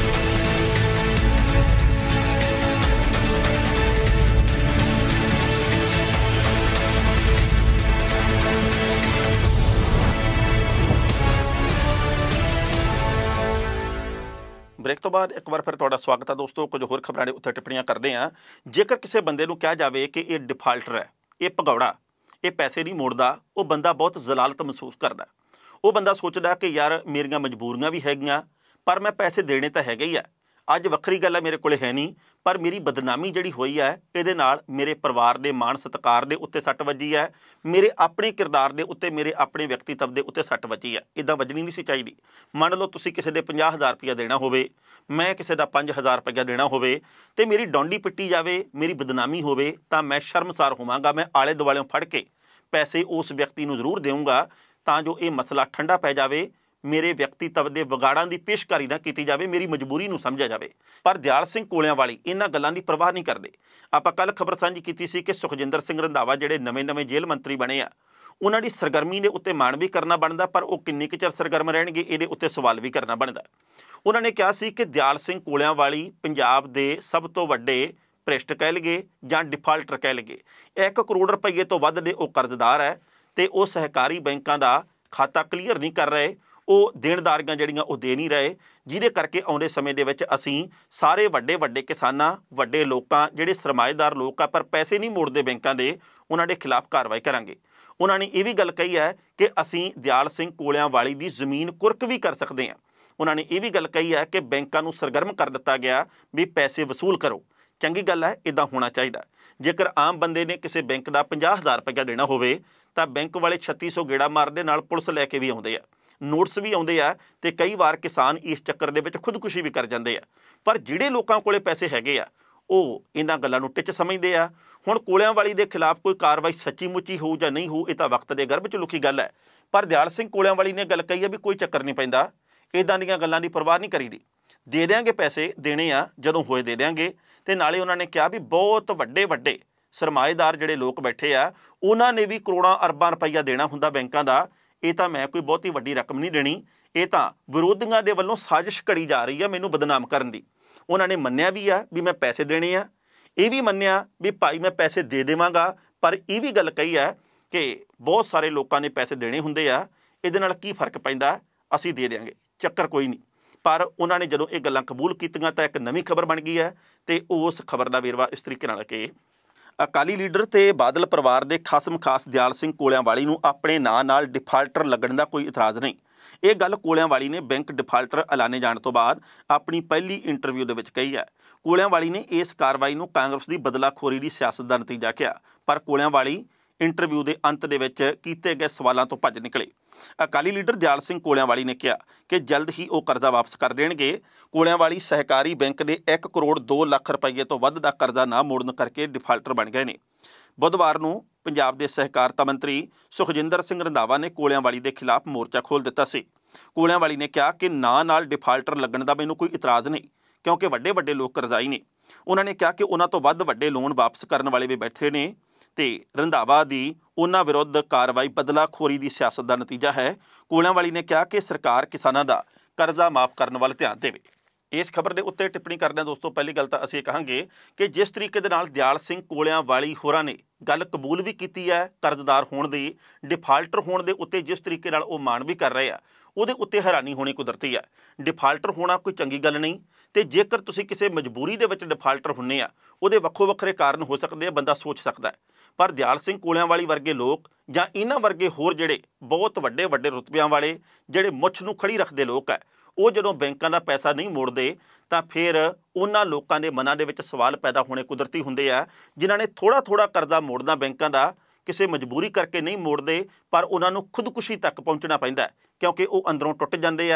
ਬ੍ਰੇਕ ਤੋਂ ਬਾਅਦ ਇੱਕ ਵਾਰ ਫਿਰ ਤੁਹਾਡਾ ਸਵਾਗਤ ਹੈ ਦੋਸਤੋ। ਕੁਝ ਹੋਰ ਖਬਰਾਂ ਦੇ ਉੱਤੇ ਟਿੱਪਣੀਆਂ ਕਰਦੇ ਹਾਂ। ਜੇਕਰ ਕਿਸੇ ਬੰਦੇ ਨੂੰ ਕਿਹਾ ਜਾਵੇ ਕਿ ਇਹ ਡਿਫਾਲਟਰ ਹੈ, ਇਹ ਭਗੌੜਾ, ਇਹ ਪੈਸੇ ਨਹੀਂ ਮੋੜਦਾ, ਉਹ ਬੰਦਾ ਬਹੁਤ ਜ਼ਲਾਲਤ ਮਹਿਸੂਸ ਕਰਦਾ। ਉਹ ਬੰਦਾ ਸੋਚਦਾ ਕਿ ਯਾਰ ਮੇਰੀਆਂ ਮਜਬੂਰੀਆਂ ਵੀ ਹੈਗੀਆਂ, ਪਰ ਮੈਂ ਪੈਸੇ ਦੇਣੇ ਤਾਂ ਹੈਗੇ ਹੀ ਆ। ਅੱਜ ਵੱਖਰੀ ਗੱਲ ਹੈ ਮੇਰੇ ਕੋਲ ਹੈ ਨਹੀਂ, ਪਰ ਮੇਰੀ ਬਦਨਾਮੀ ਜਿਹੜੀ ਹੋਈ ਹੈ ਇਹਦੇ ਨਾਲ ਮੇਰੇ ਪਰਿਵਾਰ ਦੇ ਮਾਣ ਸਤਿਕਾਰ ਦੇ ਉੱਤੇ ਸੱਟ ਵੱਜੀ ਹੈ, ਮੇਰੇ ਆਪਣੇ ਕਿਰਦਾਰ ਦੇ ਉੱਤੇ, ਮੇਰੇ ਆਪਣੇ ਵਿਅਕਤੀਤਵ ਦੇ ਉੱਤੇ ਸੱਟ ਵੱਜੀ ਹੈ। ਇੱਦਾਂ ਵੱਜਣੀ ਨਹੀਂ ਸੀ ਚਾਹੀਦੀ। ਮੰਨ ਲਓ ਤੁਸੀਂ ਕਿਸੇ ਦੇ 50,000 ਰੁਪਇਆ ਦੇਣਾ ਹੋਵੇ, ਮੈਂ ਕਿਸੇ ਦਾ 5,000 ਰੁਪਇਆ ਦੇਣਾ ਹੋਵੇ, ਅਤੇ ਮੇਰੀ ਡੌਂਡੀ ਪਿੱਟੀ ਜਾਵੇ, ਮੇਰੀ ਬਦਨਾਮੀ ਹੋਵੇ, ਤਾਂ ਮੈਂ ਸ਼ਰਮਸਾਰ ਹੋਵਾਂਗਾ। ਮੈਂ ਆਲੇ ਦੁਆਲਿਓਂ ਫੜ ਕੇ ਪੈਸੇ ਉਸ ਵਿਅਕਤੀ ਨੂੰ ਜ਼ਰੂਰ ਦੇਵਾਂਗਾ ਤਾਂ ਜੋ ਇਹ ਮਸਲਾ ਠੰਡਾ ਪੈ ਜਾਵੇ, ਮੇਰੇ ਵਿਅਕਤੀਤਵ ਦੇ ਵਿਗਾੜਾਂ ਦੀ ਪੇਸ਼ਕਾਰੀ ਨਾ ਕੀਤੀ ਜਾਵੇ, ਮੇਰੀ ਮਜਬੂਰੀ ਨੂੰ ਸਮਝਿਆ ਜਾਵੇ। ਪਰ ਦਿਆਲ ਸਿੰਘ ਕੋਲਿਆਂ ਵਾਲੀ ਇਹਨਾਂ ਗੱਲਾਂ ਦੀ ਪਰਵਾਹ ਨਹੀਂ ਕਰਦੇ। ਆਪਾਂ ਕੱਲ੍ਹ ਖਬਰ ਸਾਂਝੀ ਕੀਤੀ ਸੀ ਕਿ ਸੁਖਜਿੰਦਰ ਸਿੰਘ ਰੰਧਾਵਾ ਜਿਹੜੇ ਨਵੇਂ ਜੇਲ੍ਹ ਮੰਤਰੀ ਬਣੇ ਆ, ਉਹਨਾਂ ਦੀ ਸਰਗਰਮੀ ਦੇ ਉੱਤੇ ਮਾਣ ਵੀ ਕਰਨਾ ਬਣਦਾ, ਪਰ ਉਹ ਕਿੰਨੀ ਕੁ ਚਿਰ ਸਰਗਰਮ ਰਹਿਣਗੇ ਇਹਦੇ ਉੱਤੇ ਸਵਾਲ ਵੀ ਕਰਨਾ ਬਣਦਾ। ਉਹਨਾਂ ਨੇ ਕਿਹਾ ਸੀ ਕਿ ਦਿਆਲ ਸਿੰਘ ਕੋਲਿਆਂ ਵਾਲੀ ਪੰਜਾਬ ਦੇ ਸਭ ਤੋਂ ਵੱਡੇ ਭ੍ਰਿਸ਼ਟ ਕਹਿ ਲਈਏ ਜਾਂ ਡਿਫਾਲਟਰ ਕਹਿ ਲਈਏ। 1 ਕਰੋੜ ਰੁਪਈਏ ਤੋਂ ਵੱਧ ਦੇ ਉਹ ਕਰਜ਼ਦਾਰ ਹੈ, ਅਤੇ ਉਹ ਸਹਿਕਾਰੀ ਬੈਂਕਾਂ ਦਾ ਖਾਤਾ ਕਲੀਅਰ ਨਹੀਂ ਕਰ ਰਹੇ, ਉਹ ਦੇਣਦਾਰੀਆਂ ਜਿਹੜੀਆਂ ਉਹ ਦੇ ਨਹੀਂ ਰਹੇ, ਜਿਹਦੇ ਕਰਕੇ ਆਉਂਦੇ ਸਮੇਂ ਦੇ ਵਿੱਚ ਅਸੀਂ ਸਾਰੇ ਵੱਡੇ ਕਿਸਾਨਾਂ, ਵੱਡੇ ਲੋਕਾਂ, ਜਿਹੜੇ ਸਰਮਾਏਦਾਰ ਲੋਕ ਆ ਪਰ ਪੈਸੇ ਨਹੀਂ ਮੋੜਦੇ ਬੈਂਕਾਂ ਦੇ, ਉਹਨਾਂ ਦੇ ਖਿਲਾਫ ਕਾਰਵਾਈ ਕਰਾਂਗੇ। ਉਹਨਾਂ ਨੇ ਇਹ ਵੀ ਗੱਲ ਕਹੀ ਹੈ ਕਿ ਅਸੀਂ ਦਿਆਲ ਸਿੰਘ ਕੋਲਿਆਂ ਵਾਲੀ ਦੀ ਜ਼ਮੀਨ ਕੁਰਕ ਵੀ ਕਰ ਸਕਦੇ ਹਾਂ। ਉਹਨਾਂ ਨੇ ਇਹ ਵੀ ਗੱਲ ਕਹੀ ਹੈ ਕਿ ਬੈਂਕਾਂ ਨੂੰ ਸਰਗਰਮ ਕਰ ਦਿੱਤਾ ਗਿਆ ਵੀ ਪੈਸੇ ਵਸੂਲ ਕਰੋ। ਚੰਗੀ ਗੱਲ ਹੈ, ਇੱਦਾਂ ਹੋਣਾ ਚਾਹੀਦਾ। ਜੇਕਰ ਆਮ ਬੰਦੇ ਨੇ ਕਿਸੇ ਬੈਂਕ ਦਾ 50,000 ਰੁਪਇਆ ਦੇਣਾ ਹੋਵੇ ਤਾਂ ਬੈਂਕ ਵਾਲੇ 3600 ਗੇੜਾ ਮਾਰਦੇ, ਨਾਲ ਪੁਲਿਸ ਲੈ ਕੇ ਵੀ ਆਉਂਦੇ ਆ, ਨੋਟਿਸ ਵੀ ਆਉਂਦੇ ਆ, ਅਤੇ ਕਈ ਵਾਰ ਕਿਸਾਨ ਇਸ ਚੱਕਰ ਦੇ ਵਿੱਚ ਖੁਦਕੁਸ਼ੀ ਵੀ ਕਰ ਜਾਂਦੇ ਆ। ਪਰ ਜਿਹੜੇ ਲੋਕਾਂ ਕੋਲੇ ਪੈਸੇ ਹੈਗੇ ਆ ਉਹ ਇਹਨਾਂ ਗੱਲਾਂ ਨੂੰ ਟਿੱਚ ਸਮਝਦੇ ਆ। ਹੁਣ ਕੋਲਿਆਂ ਵਾਲੀ ਦੇ ਖਿਲਾਫ ਕੋਈ ਕਾਰਵਾਈ ਸੱਚੀ ਮੁੱਚੀ ਹੋਊ ਜਾਂ ਨਹੀਂ ਹੋਊ, ਇਹ ਤਾਂ ਵਕਤ ਦੇ ਗਰਭ 'ਚ ਲੁਕੀ ਗੱਲ ਹੈ। ਪਰ ਦਿਆਲ ਸਿੰਘ ਕੋਲਿਆਂ ਵਾਲੀ ਨੇ ਗੱਲ ਕਹੀ ਹੈ ਵੀ ਕੋਈ ਚੱਕਰ ਨਹੀਂ ਪੈਂਦਾ, ਇੱਦਾਂ ਦੀਆਂ ਗੱਲਾਂ ਦੀ ਪਰਵਾਹ ਨਹੀਂ ਕਰੀਦੀ, ਦੇ ਦਿਆਂਗੇ ਪੈਸੇ, ਦੇਣੇ ਆ ਜਦੋਂ ਹੋਏ ਦੇ ਦਿਆਂਗੇ। ਅਤੇ ਨਾਲੇ ਉਹਨਾਂ ਨੇ ਕਿਹਾ ਵੀ ਬਹੁਤ ਵੱਡੇ ਸਰਮਾਏਦਾਰ ਜਿਹੜੇ ਲੋਕ ਬੈਠੇ ਆ, ਉਹਨਾਂ ਨੇ ਵੀ ਕਰੋੜਾਂ ਅਰਬਾਂ ਰੁਪਈਆ ਦੇਣਾ ਹੁੰਦਾ ਬੈਂਕਾਂ ਦਾ। ਇਹ ਤਾਂ ਮੈਂ ਕੋਈ ਬਹੁਤੀ ਵੱਡੀ ਰਕਮ ਨਹੀਂ ਦੇਣੀ, ਇਹ ਤਾਂ ਵਿਰੋਧੀਆਂ ਦੇ ਵੱਲੋਂ ਸਾਜ਼ਿਸ਼ ਘੜੀ ਜਾ ਰਹੀ ਆ ਮੈਨੂੰ ਬਦਨਾਮ ਕਰਨ ਦੀ। ਉਹਨਾਂ ਨੇ ਮੰਨਿਆ ਵੀ ਆ ਵੀ ਮੈਂ ਪੈਸੇ ਦੇਣੇ ਆ, ਇਹ ਵੀ ਮੰਨਿਆ ਵੀ ਭਾਈ ਮੈਂ ਪੈਸੇ ਦੇ ਦੇਵਾਂਗਾ, ਪਰ ਇਹ ਵੀ ਗੱਲ ਕਹੀ ਹੈ ਕਿ ਬਹੁਤ ਸਾਰੇ ਲੋਕਾਂ ਨੇ ਪੈਸੇ ਦੇਣੇ ਹੁੰਦੇ ਆ, ਇਹਦੇ ਨਾਲ ਕੀ ਫਰਕ ਪੈਂਦਾ, ਅਸੀਂ ਦੇ ਦਿਆਂਗੇ, ਚੱਕਰ ਕੋਈ ਨਹੀਂ। ਪਰ ਉਹਨਾਂ ਨੇ ਜਦੋਂ ਇਹ ਗੱਲਾਂ ਕਬੂਲ ਕੀਤੀਆਂ ਤਾਂ ਇੱਕ ਨਵੀਂ ਖਬਰ ਬਣ ਗਈ ਹੈ, ਅਤੇ ਉਸ ਖਬਰ ਦਾ ਵੇਰਵਾ ਇਸ ਤਰੀਕੇ ਨਾਲ ਕਿ ਅਕਾਲੀ ਲੀਡਰ ਤੇ ਬਾਦਲ ਪਰਿਵਾਰ ਦੇ ਖਾਸਮ ਖਾਸ ਦਿਆਲ ਸਿੰਘ ਕੋਲਿਆਂ ਵਾਲੀ ਨੂੰ ਆਪਣੇ ਨਾਂ ਨਾਲ ਡਿਫਾਲਟਰ ਲੱਗਣ ਦਾ ਕੋਈ ਇਤਰਾਜ਼ ਨਹੀਂ। ਇਹ ਗੱਲ ਕੋਲਿਆਂ ਵਾਲੀ ਨੇ ਬੈਂਕ ਡਿਫਾਲਟਰ ਐਲਾਨੇ ਜਾਣ ਤੋਂ ਬਾਅਦ ਆਪਣੀ ਪਹਿਲੀ ਇੰਟਰਵਿਊ ਦੇ ਵਿੱਚ ਕਹੀ ਹੈ। ਕੋਲਿਆਂ ਵਾਲੀ ਨੇ ਇਸ ਕਾਰਵਾਈ ਨੂੰ ਕਾਂਗਰਸ ਦੀ ਬਦਲਾਖੋਰੀ ਦੀ ਸਿਆਸਤ ਦਾ ਨਤੀਜਾ ਕਿਹਾ, ਪਰ ਕੋਲਿਆਂ ਵਾਲੀ ਇੰਟਰਵਿਊ ਦੇ ਅੰਤ ਦੇ ਵਿੱਚ ਕੀਤੇ ਗਏ ਸਵਾਲਾਂ ਤੋਂ ਭੱਜ ਨਿਕਲੇ। ਅਕਾਲੀ ਲੀਡਰ ਦਿਆਲ ਸਿੰਘ ਕੋਲਿਆਂ ਵਾਲੀ ਨੇ ਕਿਹਾ ਕਿ ਜਲਦ ਹੀ ਉਹ ਕਰਜ਼ਾ ਵਾਪਸ ਕਰ ਦੇਣਗੇ। ਕੋਲਿਆਂ ਵਾਲੀ ਸਹਿਕਾਰੀ ਬੈਂਕ ਦੇ 1 ਕਰੋੜ 2 ਲੱਖ ਰੁਪਏ ਤੋਂ ਵੱਧ ਦਾ ਕਰਜ਼ਾ ਨਾ ਮੋੜਨ ਕਰਕੇ ਡਿਫਾਲਟਰ ਬਣ ਗਏ ਨੇ। ਬੁੱਧਵਾਰ ਨੂੰ ਪੰਜਾਬ ਦੇ ਸਹਿਕਾਰਤਾ ਮੰਤਰੀ ਸੁਖਜਿੰਦਰ ਸਿੰਘ ਰੰਧਾਵਾ ਨੇ ਕੋਲਿਆਂ ਵਾਲੀ ਦੇ ਖਿਲਾਫ ਮੋਰਚਾ ਖੋਲ੍ਹ ਦਿੱਤਾ ਸੀ। ਕੋਲਿਆਂ ਵਾਲੀ ਨੇ ਕਿਹਾ ਕਿ ਨਾਂ ਨਾਲ ਡਿਫਾਲਟਰ ਲੱਗਣ ਦਾ ਮੈਨੂੰ ਕੋਈ ਇਤਰਾਜ਼ ਨਹੀਂ, ਕਿਉਂਕਿ ਵੱਡੇ ਲੋਕ ਕਰਜ਼ਾਈ ਨੇ। ਉਹਨਾਂ ਨੇ ਕਿਹਾ ਕਿ ਉਹਨਾਂ ਤੋਂ ਵੱਧ ਵੱਡੇ ਲੋਨ ਵਾਪਸ ਕਰਨ ਵਾਲੇ ਵੀ ਬੈਠੇ ਨੇ, ਅਤੇ ਰੰਧਾਵਾ ਦੀ ਉਹਨਾਂ ਵਿਰੁੱਧ ਕਾਰਵਾਈ ਬਦਲਾਖੋਰੀ ਦੀ ਸਿਆਸਤ ਦਾ ਨਤੀਜਾ ਹੈ। ਕੋਲਿਆਂ ਵਾਲੀ ਨੇ ਕਿਹਾ ਕਿ ਸਰਕਾਰ ਕਿਸਾਨਾਂ ਦਾ ਕਰਜ਼ਾ ਮਾਫ ਕਰਨ ਵੱਲ ਧਿਆਨ ਦੇਵੇ। ਇਸ ਖਬਰ ਦੇ ਉੱਤੇ ਟਿੱਪਣੀ ਕਰਦੇ ਹਾਂ ਦੋਸਤੋ, ਪਹਿਲੀ ਗੱਲ ਤਾਂ ਅਸੀਂ ਇਹ ਕਹਾਂਗੇ ਕਿ ਜਿਸ ਤਰੀਕੇ ਦੇ ਨਾਲ ਦਿਆਲ ਸਿੰਘ ਕੋਲਿਆਂ ਵਾਲੀ ਹੋਰਾਂ ਨੇ ਗੱਲ ਕਬੂਲ ਵੀ ਕੀਤੀ ਹੈ ਕਰਜ਼ਦਾਰ ਹੋਣ ਦੀ, ਡਿਫਾਲਟਰ ਹੋਣ ਦੇ ਉੱਤੇ ਜਿਸ ਤਰੀਕੇ ਨਾਲ ਉਹ ਮਾਣ ਵੀ ਕਰ ਰਹੇ ਆ, ਉਹਦੇ ਉੱਤੇ ਹੈਰਾਨੀ ਹੋਣੀ ਕੁਦਰਤੀ ਹੈ। ਡਿਫਾਲਟਰ ਹੋਣਾ ਕੋਈ ਚੰਗੀ ਗੱਲ ਨਹੀਂ, ਅਤੇ ਜੇਕਰ ਤੁਸੀਂ ਕਿਸੇ ਮਜਬੂਰੀ ਦੇ ਵਿੱਚ ਡਿਫਾਲਟਰ ਹੁੰਦੇ ਆ, ਉਹਦੇ ਵੱਖਰੇ ਕਾਰਨ ਹੋ ਸਕਦੇ ਆ, ਬੰਦਾ ਸੋਚ ਸਕਦਾ ਹੈ। ਪਰ ਦਿਆਲ ਸਿੰਘ ਕੋਲਿਆਂ ਵਾਲੀ ਵਰਗੇ ਲੋਕ ਜਾਂ ਇਹਨਾਂ ਵਰਗੇ ਹੋਰ ਜਿਹੜੇ ਬਹੁਤ ਵੱਡੇ ਰੁਤਬਿਆਂ ਵਾਲੇ, ਜਿਹੜੇ ਮੁੱਛ ਨੂੰ ਖੜੀ ਰੱਖਦੇ ਲੋਕ ਹੈ, ਉਹ ਜਦੋਂ ਬੈਂਕਾਂ ਦਾ ਪੈਸਾ ਨਹੀਂ ਮੋੜਦੇ ਤਾਂ ਫਿਰ ਉਹਨਾਂ ਲੋਕਾਂ ਦੇ ਮਨਾਂ ਦੇ ਵਿੱਚ ਸਵਾਲ ਪੈਦਾ ਹੋਣੇ ਕੁਦਰਤੀ ਹੁੰਦੇ ਆ, ਜਿਨ੍ਹਾਂ ਨੇ ਥੋੜ੍ਹਾ ਕਰਜ਼ਾ ਮੋੜਨਾ ਬੈਂਕਾਂ ਦਾ, ਕਿਸੇ ਮਜਬੂਰੀ ਕਰਕੇ ਨਹੀਂ ਮੋੜਦੇ, ਪਰ ਉਹਨਾਂ ਨੂੰ ਖੁਦਕੁਸ਼ੀ ਤੱਕ ਪਹੁੰਚਣਾ ਪੈਂਦਾ, ਕਿਉਂਕਿ ਉਹ ਅੰਦਰੋਂ ਟੁੱਟ ਜਾਂਦੇ ਆ,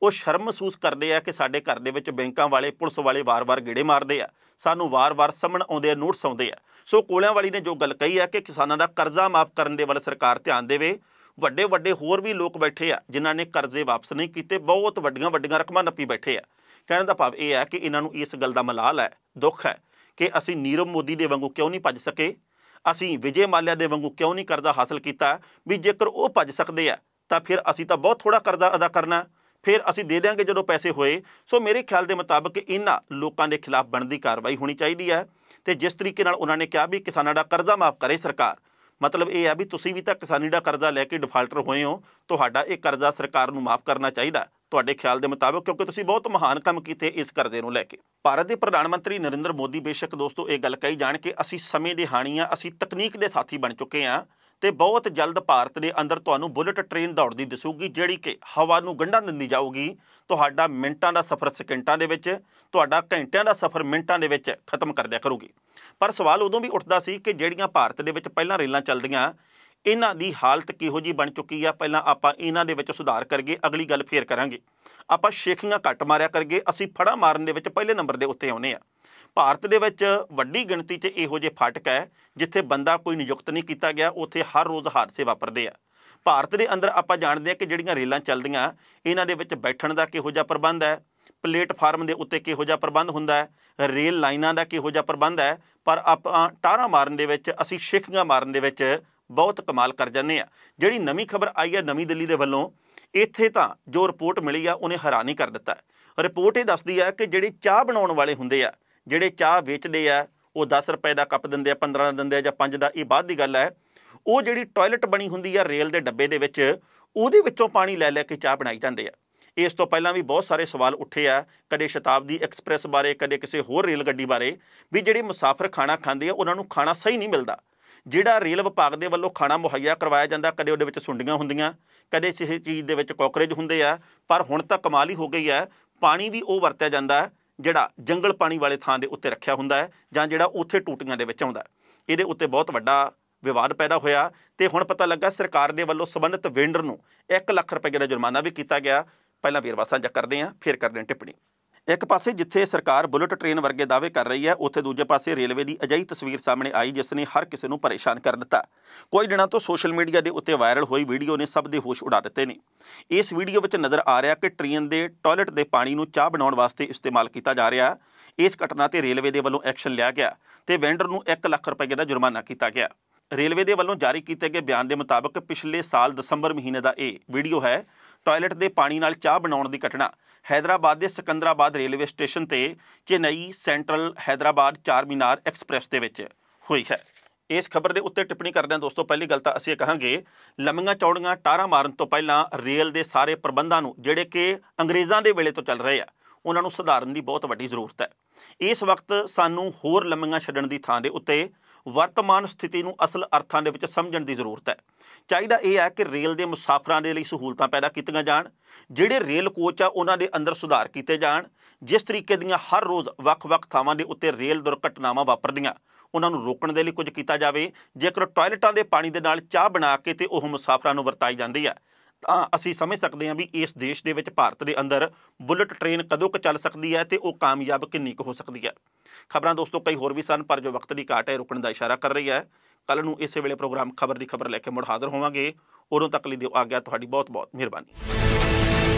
ਉਹ ਸ਼ਰਮ ਮਹਿਸੂਸ ਕਰਦੇ ਆ ਕਿ ਸਾਡੇ ਘਰ ਦੇ ਵਿੱਚ ਬੈਂਕਾਂ ਵਾਲੇ ਪੁਲਿਸ ਵਾਲੇ ਵਾਰ-ਵਾਰ ਗੇੜੇ ਮਾਰਦੇ ਆ, ਸਾਨੂੰ ਵਾਰ-ਵਾਰ ਸਾਹਮਣ ਆਉਂਦੇ ਆ, ਨੋਟਿਸ ਆਉਂਦੇ ਆ। ਸੋ ਕੋਲਿਆਂਵਾਲੀ ਨੇ ਜੋ ਗੱਲ ਕਹੀ ਹੈ ਕਿ ਕਿਸਾਨਾਂ ਦਾ ਕਰਜ਼ਾ ਮਾਫ ਕਰਨ ਦੇ ਵੱਲ ਸਰਕਾਰ ਧਿਆਨ ਦੇਵੇ। ਵੱਡੇ ਵੱਡੇ ਹੋਰ ਵੀ ਲੋਕ ਬੈਠੇ ਆ ਜਿਨ੍ਹਾਂ ਨੇ ਕਰਜ਼ੇ ਵਾਪਸ ਨਹੀਂ ਕੀਤੇ, ਬਹੁਤ ਵੱਡੀਆਂ ਰਕਮਾਂ ਨੱਪੀ ਬੈਠੇ ਆ। ਕਹਿਣ ਦਾ ਭਾਵ ਇਹ ਹੈ ਕਿ ਇਹਨਾਂ ਨੂੰ ਇਸ ਗੱਲ ਦਾ ਮਲਾਲ ਹੈ, ਦੁੱਖ ਹੈ ਕਿ ਅਸੀਂ ਨੀਰਵ ਮੋਦੀ ਦੇ ਵਾਂਗੂ ਕਿਉਂ ਨਹੀਂ ਭੱਜ ਸਕੇ, ਅਸੀਂ ਵਿਜੇ ਮਾਲਿਆ ਦੇ ਵਾਂਗੂ ਕਿਉਂ ਨਹੀਂ ਕਰਜ਼ਾ ਹਾਸਲ ਕੀਤਾ। ਵੀ ਜੇਕਰ ਉਹ ਭੱਜ ਸਕਦੇ ਆ ਤਾਂ ਫਿਰ ਅਸੀਂ ਤਾਂ ਬਹੁਤ ਥੋੜ੍ਹਾ ਕਰਜ਼ਾ ਅਦਾ ਕਰਨਾ, ਫਿਰ ਅਸੀਂ ਦੇ ਦਿਆਂਗੇ ਜਦੋਂ ਪੈਸੇ ਹੋਏ। ਸੋ ਮੇਰੇ ਖਿਆਲ ਦੇ ਮੁਤਾਬਕ ਇਹਨਾਂ ਲੋਕਾਂ ਦੇ ਖਿਲਾਫ ਬਣਦੀ ਕਾਰਵਾਈ ਹੋਣੀ ਚਾਹੀਦੀ ਹੈ। ਤੇ ਜਿਸ ਤਰੀਕੇ ਨਾਲ ਉਹਨਾਂ ਨੇ ਕਿਹਾ ਵੀ ਕਿਸਾਨਾਂ ਦਾ ਕਰਜ਼ਾ ਮਾਫ ਕਰੇ ਸਰਕਾਰ, ਮਤਲਬ ਇਹ ਹੈ ਵੀ ਤੁਸੀਂ ਵੀ ਤਾਂ ਕਿਸਾਨੀ ਦਾ ਕਰਜ਼ਾ ਲੈ ਕੇ ਡਿਫਾਲਟਰ ਹੋਏ ਹੋ, ਤੁਹਾਡਾ ਇਹ ਕਰਜ਼ਾ ਸਰਕਾਰ ਨੂੰ ਮਾਫ ਕਰਨਾ ਚਾਹੀਦਾ ਤੁਹਾਡੇ ਖਿਆਲ ਦੇ ਮੁਤਾਬਕ, ਕਿਉਂਕਿ ਤੁਸੀਂ ਬਹੁਤ ਮਹਾਨ ਕੰਮ ਕੀਤੇ ਇਸ ਕਰਜ਼ੇ ਨੂੰ ਲੈ ਕੇ। ਭਾਰਤ ਦੇ ਪ੍ਰਧਾਨ ਮੰਤਰੀ ਨਰਿੰਦਰ ਮੋਦੀ ਬੇਸ਼ੱਕ ਦੋਸਤੋ ਇਹ ਗੱਲ ਕਹੀ ਜਾਣ ਕਿ ਅਸੀਂ ਸਮੇਂ ਦੇ ਹਾਣੀ ਆ, ਅਸੀਂ ਤਕਨੀਕ ਦੇ ਸਾਥੀ ਬਣ ਚੁੱਕੇ ਹਾਂ ਤੇ ਬਹੁਤ ਜਲਦ ਭਾਰਤ ਦੇ ਅੰਦਰ ਤੁਹਾਨੂੰ ਬੁਲਟ ਟ੍ਰੇਨ ਦੌੜਦੀ ਦਿਸੂਗੀ, ਜਿਹੜੀ ਕਿ ਹਵਾ ਨੂੰ ਗੰਢਾਂ ਦਿੰਦੀ ਜਾਊਗੀ। ਤੁਹਾਡਾ ਮਿੰਟਾਂ ਦਾ ਸਫ਼ਰ ਸਕਿੰਟਾਂ ਦੇ ਵਿੱਚ, ਤੁਹਾਡਾ ਘੰਟਿਆਂ ਦਾ ਸਫ਼ਰ ਮਿੰਟਾਂ ਦੇ ਵਿੱਚ ਖਤਮ ਕਰ ਦਿਆ ਕਰੂਗੀ। ਪਰ ਸਵਾਲ ਉਦੋਂ ਵੀ ਉੱਠਦਾ ਸੀ ਕਿ ਜਿਹੜੀਆਂ ਭਾਰਤ ਦੇ ਵਿੱਚ ਪਹਿਲਾਂ ਰੇਲਾਂ ਚੱਲਦੀਆਂ, ਇਹਨਾਂ ਦੀ ਹਾਲਤ ਕਿਹੋ ਜਿਹੀ ਬਣ ਚੁੱਕੀ ਆ। ਪਹਿਲਾਂ ਆਪਾਂ ਇਹਨਾਂ ਦੇ ਵਿੱਚ ਸੁਧਾਰ ਕਰੀਏ, ਅਗਲੀ ਗੱਲ ਫੇਰ ਕਰਾਂਗੇ। ਆਪਾਂ ਸ਼ੇਖੀਆਂ ਘੱਟ ਮਾਰਿਆ ਕਰੀਏ, ਅਸੀਂ ਫੜਾ ਮਾਰਨ ਦੇ ਵਿੱਚ ਪਹਿਲੇ ਨੰਬਰ ਦੇ ਉੱਤੇ ਆਉਂਦੇ ਆ। ਭਾਰਤ ਦੇ ਵਿੱਚ ਵੱਡੀ ਗਿਣਤੀ 'ਚ ਇਹੋ ਜਿਹੇ ਫਾਟਕ ਹੈ ਜਿੱਥੇ ਬੰਦਾ ਕੋਈ ਨਿਯੁਕਤ ਨਹੀਂ ਕੀਤਾ ਗਿਆ, ਉੱਥੇ ਹਰ ਰੋਜ਼ ਹਾਦਸੇ ਵਾਪਰਦੇ ਆ। ਭਾਰਤ ਦੇ ਅੰਦਰ ਆਪਾਂ ਜਾਣਦੇ ਹਾਂ ਕਿ ਜਿਹੜੀਆਂ ਰੇਲਾਂ ਚੱਲਦੀਆਂ, ਇਹਨਾਂ ਦੇ ਵਿੱਚ ਬੈਠਣ ਦਾ ਕਿਹੋ ਜਿਹਾ ਪ੍ਰਬੰਧ ਹੈ, ਪਲੇਟਫਾਰਮ ਦੇ ਉੱਤੇ ਕਿਹੋ ਜਿਹਾ ਪ੍ਰਬੰਧ ਹੁੰਦਾ ਹੈ, ਰੇਲ ਲਾਈਨਾਂ ਦਾ ਕਿਹੋ ਜਿਹਾ ਪ੍ਰਬੰਧ ਹੈ। ਪਰ ਆਪਾਂ ਟਾਰਾਂ ਮਾਰਨ ਦੇ ਵਿੱਚ, ਅਸੀਂ ਸ਼ੇਖੀਆਂ ਮਾਰਨ ਦੇ ਵਿੱਚ ਬਹੁਤ ਕਮਾਲ ਕਰ ਜਾਂਦੇ ਆ। ਜਿਹੜੀ ਨਵੀਂ ਖਬਰ ਆਈ ਹੈ ਨਵੀਂ ਦਿੱਲੀ ਦੇ ਵੱਲੋਂ, ਇੱਥੇ ਤਾਂ ਜੋ ਰਿਪੋਰਟ ਮਿਲੀ ਆ ਉਹਨੇ ਹੈਰਾਨੀ ਕਰ ਦਿੱਤਾ। ਰਿਪੋਰਟ ਇਹ ਦੱਸਦੀ ਹੈ ਕਿ ਜਿਹੜੇ ਚਾਹ ਬਣਾਉਣ ਵਾਲੇ ਹੁੰਦੇ ਆ, ਜਿਹੜੇ ਚਾਹ ਵੇਚਦੇ ਆ, ਉਹ 10 ਰੁਪਏ ਦਾ ਕੱਪ ਦਿੰਦੇ ਆ, 15 ਦਾ ਦਿੰਦੇ ਆ ਜਾਂ 5 ਦਾ, ਇਹ ਬਾਅਦ ਦੀ ਗੱਲ ਹੈ। ਉਹ ਜਿਹੜੀ ਟਾਇਲਟ ਬਣੀ ਹੁੰਦੀ ਆ ਰੇਲ ਦੇ ਡੱਬੇ ਦੇ ਵਿੱਚ, ਉਹਦੇ ਵਿੱਚੋਂ ਪਾਣੀ ਲੈ ਲੈ ਕੇ ਚਾਹ ਬਣਾਈ ਜਾਂਦੇ ਆ। ਇਸ ਤੋਂ ਪਹਿਲਾਂ ਵੀ ਬਹੁਤ ਸਾਰੇ ਸਵਾਲ ਉੱਠੇ ਆ, ਕਦੇ ਸ਼ਤਾਬਦੀ ਐਕਸਪ੍ਰੈਸ ਬਾਰੇ, ਕਦੇ ਕਿਸੇ ਹੋਰ ਰੇਲ ਗੱਡੀ ਬਾਰੇ, ਵੀ ਜਿਹੜੇ ਮੁਸਾਫਰ ਖਾਣਾ ਖਾਂਦੇ ਆ ਉਹਨਾਂ ਨੂੰ ਖਾਣਾ ਸਹੀ ਨਹੀਂ ਮਿਲਦਾ। ਜਿਹੜਾ ਰੇਲ ਵਿਭਾਗ ਦੇ ਵੱਲੋਂ ਖਾਣਾ ਮੁਹੱਈਆ ਕਰਵਾਇਆ ਜਾਂਦਾ, ਕਦੇ ਉਹਦੇ ਵਿੱਚ ਸੁੰਡੀਆਂ ਹੁੰਦੀਆਂ, ਕਦੇ ਕਿਸੇ ਚੀਜ਼ ਦੇ ਵਿੱਚ ਕਾਕਰੋਚ ਹੁੰਦੇ ਆ। ਪਰ ਹੁਣ ਤਾਂ ਕਮਾਲ ਹੀ ਹੋ ਗਈ ਹੈ, ਪਾਣੀ ਵੀ ਉਹ ਵਰਤਿਆ ਜਾਂਦਾ ਜਿਹੜਾ ਜੰਗਲ ਪਾਣੀ ਵਾਲੇ ਥਾਂ ਦੇ ਉੱਤੇ ਰੱਖਿਆ ਹੁੰਦਾ ਹੈ ਜਾਂ ਜਿਹੜਾ ਉੱਥੇ ਟੂਟੀਆਂ ਦੇ ਵਿੱਚ ਆਉਂਦਾ। ਇਹਦੇ ਉੱਤੇ ਬਹੁਤ ਵੱਡਾ ਵਿਵਾਦ ਪੈਦਾ ਹੋਇਆ ਤੇ ਹੁਣ ਪਤਾ ਲੱਗਾ ਸਰਕਾਰ ਦੇ ਵੱਲੋਂ ਸੰਬੰਧਿਤ ਵੈਂਡਰ ਨੂੰ 1 ਲੱਖ ਰੁਪਏ ਦਾ ਜੁਰਮਾਨਾ ਵੀ ਕੀਤਾ ਗਿਆ। ਪਹਿਲਾਂ ਵੇਰਵਾ ਸਾਂਝਾ ਕਰਦੇ ਹਾਂ, ਫਿਰ ਕਰਦੇ ਹਾਂ ਟਿੱਪਣੀ। ਇੱਕ ਪਾਸੇ ਜਿੱਥੇ ਸਰਕਾਰ ਬੁਲਟ ਟ੍ਰੇਨ ਵਰਗੇ ਦਾਅਵੇ ਕਰ ਰਹੀ ਹੈ, ਉੱਥੇ ਦੂਜੇ ਪਾਸੇ ਰੇਲਵੇ ਦੀ ਅਜਿਹੀ ਤਸਵੀਰ ਸਾਹਮਣੇ ਆਈ ਜਿਸ ਨੇ ਹਰ ਕਿਸੇ ਨੂੰ ਪਰੇਸ਼ਾਨ ਕਰ ਦਿੱਤਾ। ਕੁਝ ਦਿਨਾਂ ਤੋਂ ਸੋਸ਼ਲ ਮੀਡੀਆ ਦੇ ਉੱਤੇ ਵਾਇਰਲ ਹੋਈ ਵੀਡੀਓ ਨੇ ਸਭ ਦੇ ਹੋਸ਼ ਉਡਾ ਦਿੱਤੇ ਨੇ। ਇਸ ਵੀਡੀਓ ਵਿੱਚ ਨਜ਼ਰ ਆ ਰਿਹਾ ਕਿ ਟ੍ਰੇਨ ਦੇ ਟਾਇਲਟ ਦੇ ਪਾਣੀ ਨੂੰ ਚਾਹ ਬਣਾਉਣ ਵਾਸਤੇ ਇਸਤੇਮਾਲ ਕੀਤਾ ਜਾ ਰਿਹਾ। ਇਸ ਘਟਨਾ ਤੇ ਰੇਲਵੇ ਦੇ ਵੱਲੋਂ ਐਕਸ਼ਨ ਲਿਆ ਗਿਆ ਤੇ ਵੈਂਡਰ ਨੂੰ 1 ਲੱਖ ਰੁਪਏ ਦਾ ਜੁਰਮਾਨਾ ਕੀਤਾ ਗਿਆ। ਰੇਲਵੇ ਦੇ ਵੱਲੋਂ ਜਾਰੀ ਕੀਤੇ ਗਏ ਬਿਆਨ ਦੇ ਮੁਤਾਬਕ ਪਿਛਲੇ ਸਾਲ ਦਸੰਬਰ ਮਹੀਨੇ ਦਾ ਇਹ ਵੀਡੀਓ ਹੈ। ਟਾਇਲਟ ਦੇ ਪਾਣੀ ਨਾਲ ਚਾਹ ਬਣਾਉਣ ਦੀ ਘਟਨਾ ਹੈਦਰਾਬਾਦ ਦੇ ਸਿਕੰਦਰਾਬਾਦ ਰੇਲਵੇ ਸਟੇਸ਼ਨ ਤੇ ਚੇਨਈ ਸੈਂਟਰਲ ਹੈਦਰਾਬਾਦ ਚਾਰ ਮੀਨਾਰ ਐਕਸਪ੍ਰੈਸ ਦੇ ਵਿੱਚ ਹੋਈ ਹੈ। ਇਸ ਖਬਰ ਦੇ ਉੱਤੇ ਟਿੱਪਣੀ ਕਰਦੇ ਹਾਂ ਦੋਸਤੋ, ਪਹਿਲੀ ਗੱਲ ਤਾਂ ਅਸੀਂ ਕਹਾਂਗੇ ਲੰਮੀਆਂ ਚੌੜੀਆਂ ਟਾਰਾਂ ਮਾਰਨ ਤੋਂ ਪਹਿਲਾਂ ਰੇਲ ਦੇ ਸਾਰੇ ਪ੍ਰਬੰਧਾਂ ਨੂੰ, ਜਿਹੜੇ ਕਿ ਅੰਗਰੇਜ਼ਾਂ ਦੇ ਵੇਲੇ ਤੋਂ ਚੱਲ ਰਹੇ ਆ, ਉਹਨਾਂ ਨੂੰ ਸੁਧਾਰਨ ਦੀ ਬਹੁਤ ਵੱਡੀ ਜ਼ਰੂਰਤ ਹੈ। ਇਸ ਵਕਤ ਸਾਨੂੰ ਹੋਰ ਲੰਮੀਆਂ ਛੱਡਣ ਦੀ ਥਾਂ ਦੇ ਉੱਤੇ ਵਰਤਮਾਨ ਸਥਿਤੀ ਨੂੰ ਅਸਲ ਅਰਥਾਂ ਦੇ ਵਿੱਚ ਸਮਝਣ ਦੀ ਜ਼ਰੂਰਤ ਹੈ। ਚਾਹੀਦਾ ਇਹ ਹੈ ਕਿ ਰੇਲ ਦੇ ਮੁਸਾਫਰਾਂ ਦੇ ਲਈ ਸਹੂਲਤਾਂ ਪੈਦਾ ਕੀਤੀਆਂ ਜਾਣ, ਜਿਹੜੇ ਰੇਲ ਕੋਚ ਆ ਉਹਨਾਂ ਦੇ ਅੰਦਰ ਸੁਧਾਰ ਕੀਤੇ ਜਾਣ। ਜਿਸ ਤਰੀਕੇ ਦੀਆਂ ਹਰ ਰੋਜ਼ ਵੱਖ-ਵੱਖ ਥਾਵਾਂ ਦੇ ਉੱਤੇ ਰੇਲ ਦੁਰਘਟਨਾਵਾਂ ਵਾਪਰਦੀਆਂ, ਉਹਨਾਂ ਨੂੰ ਰੋਕਣ ਦੇ ਲਈ ਕੁਝ ਕੀਤਾ ਜਾਵੇ। ਜੇਕਰ ਟਾਇਲਟਾਂ ਦੇ ਪਾਣੀ ਦੇ ਨਾਲ ਚਾਹ ਬਣਾ ਕੇ ਤੇ ਉਹ ਮੁਸਾਫਰਾਂ ਨੂੰ ਵਰਤਾਈ ਜਾਂਦੀ ਹੈ ਤਾਂ ਅਸੀਂ ਸਮਝ ਸਕਦੇ ਹਾਂ ਵੀ ਇਸ ਦੇਸ਼ ਦੇ ਵਿੱਚ, ਭਾਰਤ ਦੇ ਅੰਦਰ ਬੁਲਟ ਟ੍ਰੇਨ ਕਦੋਂ ਕੁ ਚੱਲ ਸਕਦੀ ਹੈ ਤੇ ਉਹ ਕਾਮਯਾਬ ਕਿੰਨੀ ਕੁ ਹੋ ਸਕਦੀ ਹੈ। ਖਬਰਾਂ ਦੋਸਤੋ ਕਈ ਹੋਰ ਵੀ ਸਨ, ਪਰ ਜੋ ਵਕਤ ਦੀ ਘਾਟ ਹੈ ਰੁਕਣ ਦਾ ਇਸ਼ਾਰਾ ਕਰ ਰਹੀ ਹੈ। ਕੱਲ੍ਹ ਨੂੰ ਇਸੇ ਵੇਲੇ ਪ੍ਰੋਗਰਾਮ ਖਬਰ ਦੀ ਖਬਰ ਲੈ ਕੇ ਮੁੜ ਹਾਜ਼ਰ ਹੋਵਾਂਗੇ। ਉਦੋਂ ਤੱਕ ਲਈ ਦਿਓ ਆਗਿਆ। ਤੁਹਾਡੀ ਬਹੁਤ ਬਹੁਤ ਮਿਹਰਬਾਨੀ।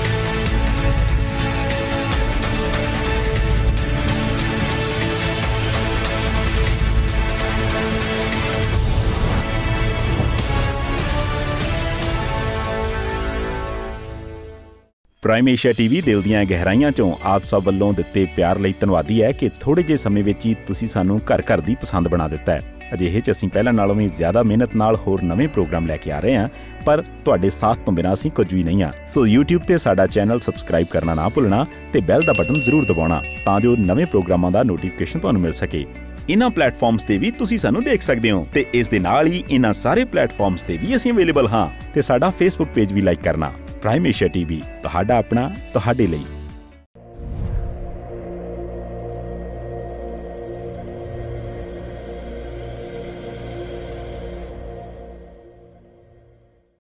ਪ੍ਰਾਈਮ ਏਸ਼ੀਆ ਟੀਵੀ ਦਿਲ ਦੀਆਂ ਗਹਿਰਾਈਆਂ ਚੋਂ ਆਪ ਸਭ ਵੱਲੋਂ ਦਿੱਤੇ ਪਿਆਰ ਲਈ ਧੰਨਵਾਦੀ ਹੈ ਕਿ ਥੋੜ੍ਹੇ ਜਿਹੇ ਸਮੇਂ ਵਿੱਚ ਹੀ ਤੁਸੀਂ ਸਾਨੂੰ ਘਰ ਦੀ ਪਸੰਦ ਬਣਾ ਦਿੱਤਾ ਹੈ। ਅਜਿਹੇ 'ਚ ਅਸੀਂ ਪਹਿਲਾਂ ਨਾਲੋਂ ਵੀ ਜ਼ਿਆਦਾ ਮਿਹਨਤ ਨਾਲ ਹੋਰ ਨਵੇਂ ਪ੍ਰੋਗਰਾਮ ਲੈ ਕੇ ਆ ਰਹੇ ਹਾਂ, ਪਰ ਤੁਹਾਡੇ ਸਾਥ ਤੋਂ ਬਿਨਾਂ ਅਸੀਂ ਕੁਝ ਵੀ ਨਹੀਂ ਹਾਂ। ਸੋ YouTube ਤੇ ਸਾਡਾ ਚੈਨਲ ਸਬਸਕ੍ਰਾਈਬ ਕਰਨਾ ਨਾ ਭੁੱਲਣਾ ਤੇ ਬੈਲ ਦਾ ਬਟਨ ਜ਼ਰੂਰ ਦਬਾਉਣਾ ਤਾਂ ਜੋ ਨਵੇਂ ਪ੍ਰੋਗਰਾਮਾਂ ਦਾ ਨੋਟੀਫਿਕੇਸ਼ਨ ਤੁਹਾਨੂੰ ਮਿਲ ਸਕੇ। ਇਹਨਾਂ ਪਲੇਟਫਾਰਮਸ ਤੇ ਵੀ ਤੁਸੀਂ ਸਾਨੂੰ ਦੇਖ ਸਕਦੇ ਹੋ ਤੇ ਇਸ ਦੇ ਨਾਲ ਹੀ ਇਹਨਾਂ ਸਾਰੇ ਪਲੇਟਫਾਰਮਸ ਤੇ ਵੀ ਅਸੀਂ ਅਵੇਲੇਬਲ ਹਾਂ। ਤੇ ਸਾਡਾ Facebook ਪੇਜ ਵੀ ਲਾਈਕ ਕਰਨਾ। ਪ੍ਰਾਈਮ ਏਸ਼ੀਆ ਟੀਵੀ, ਤੁਹਾਡਾ ਆਪਣਾ, ਤੁਹਾਡੇ ਲਈ।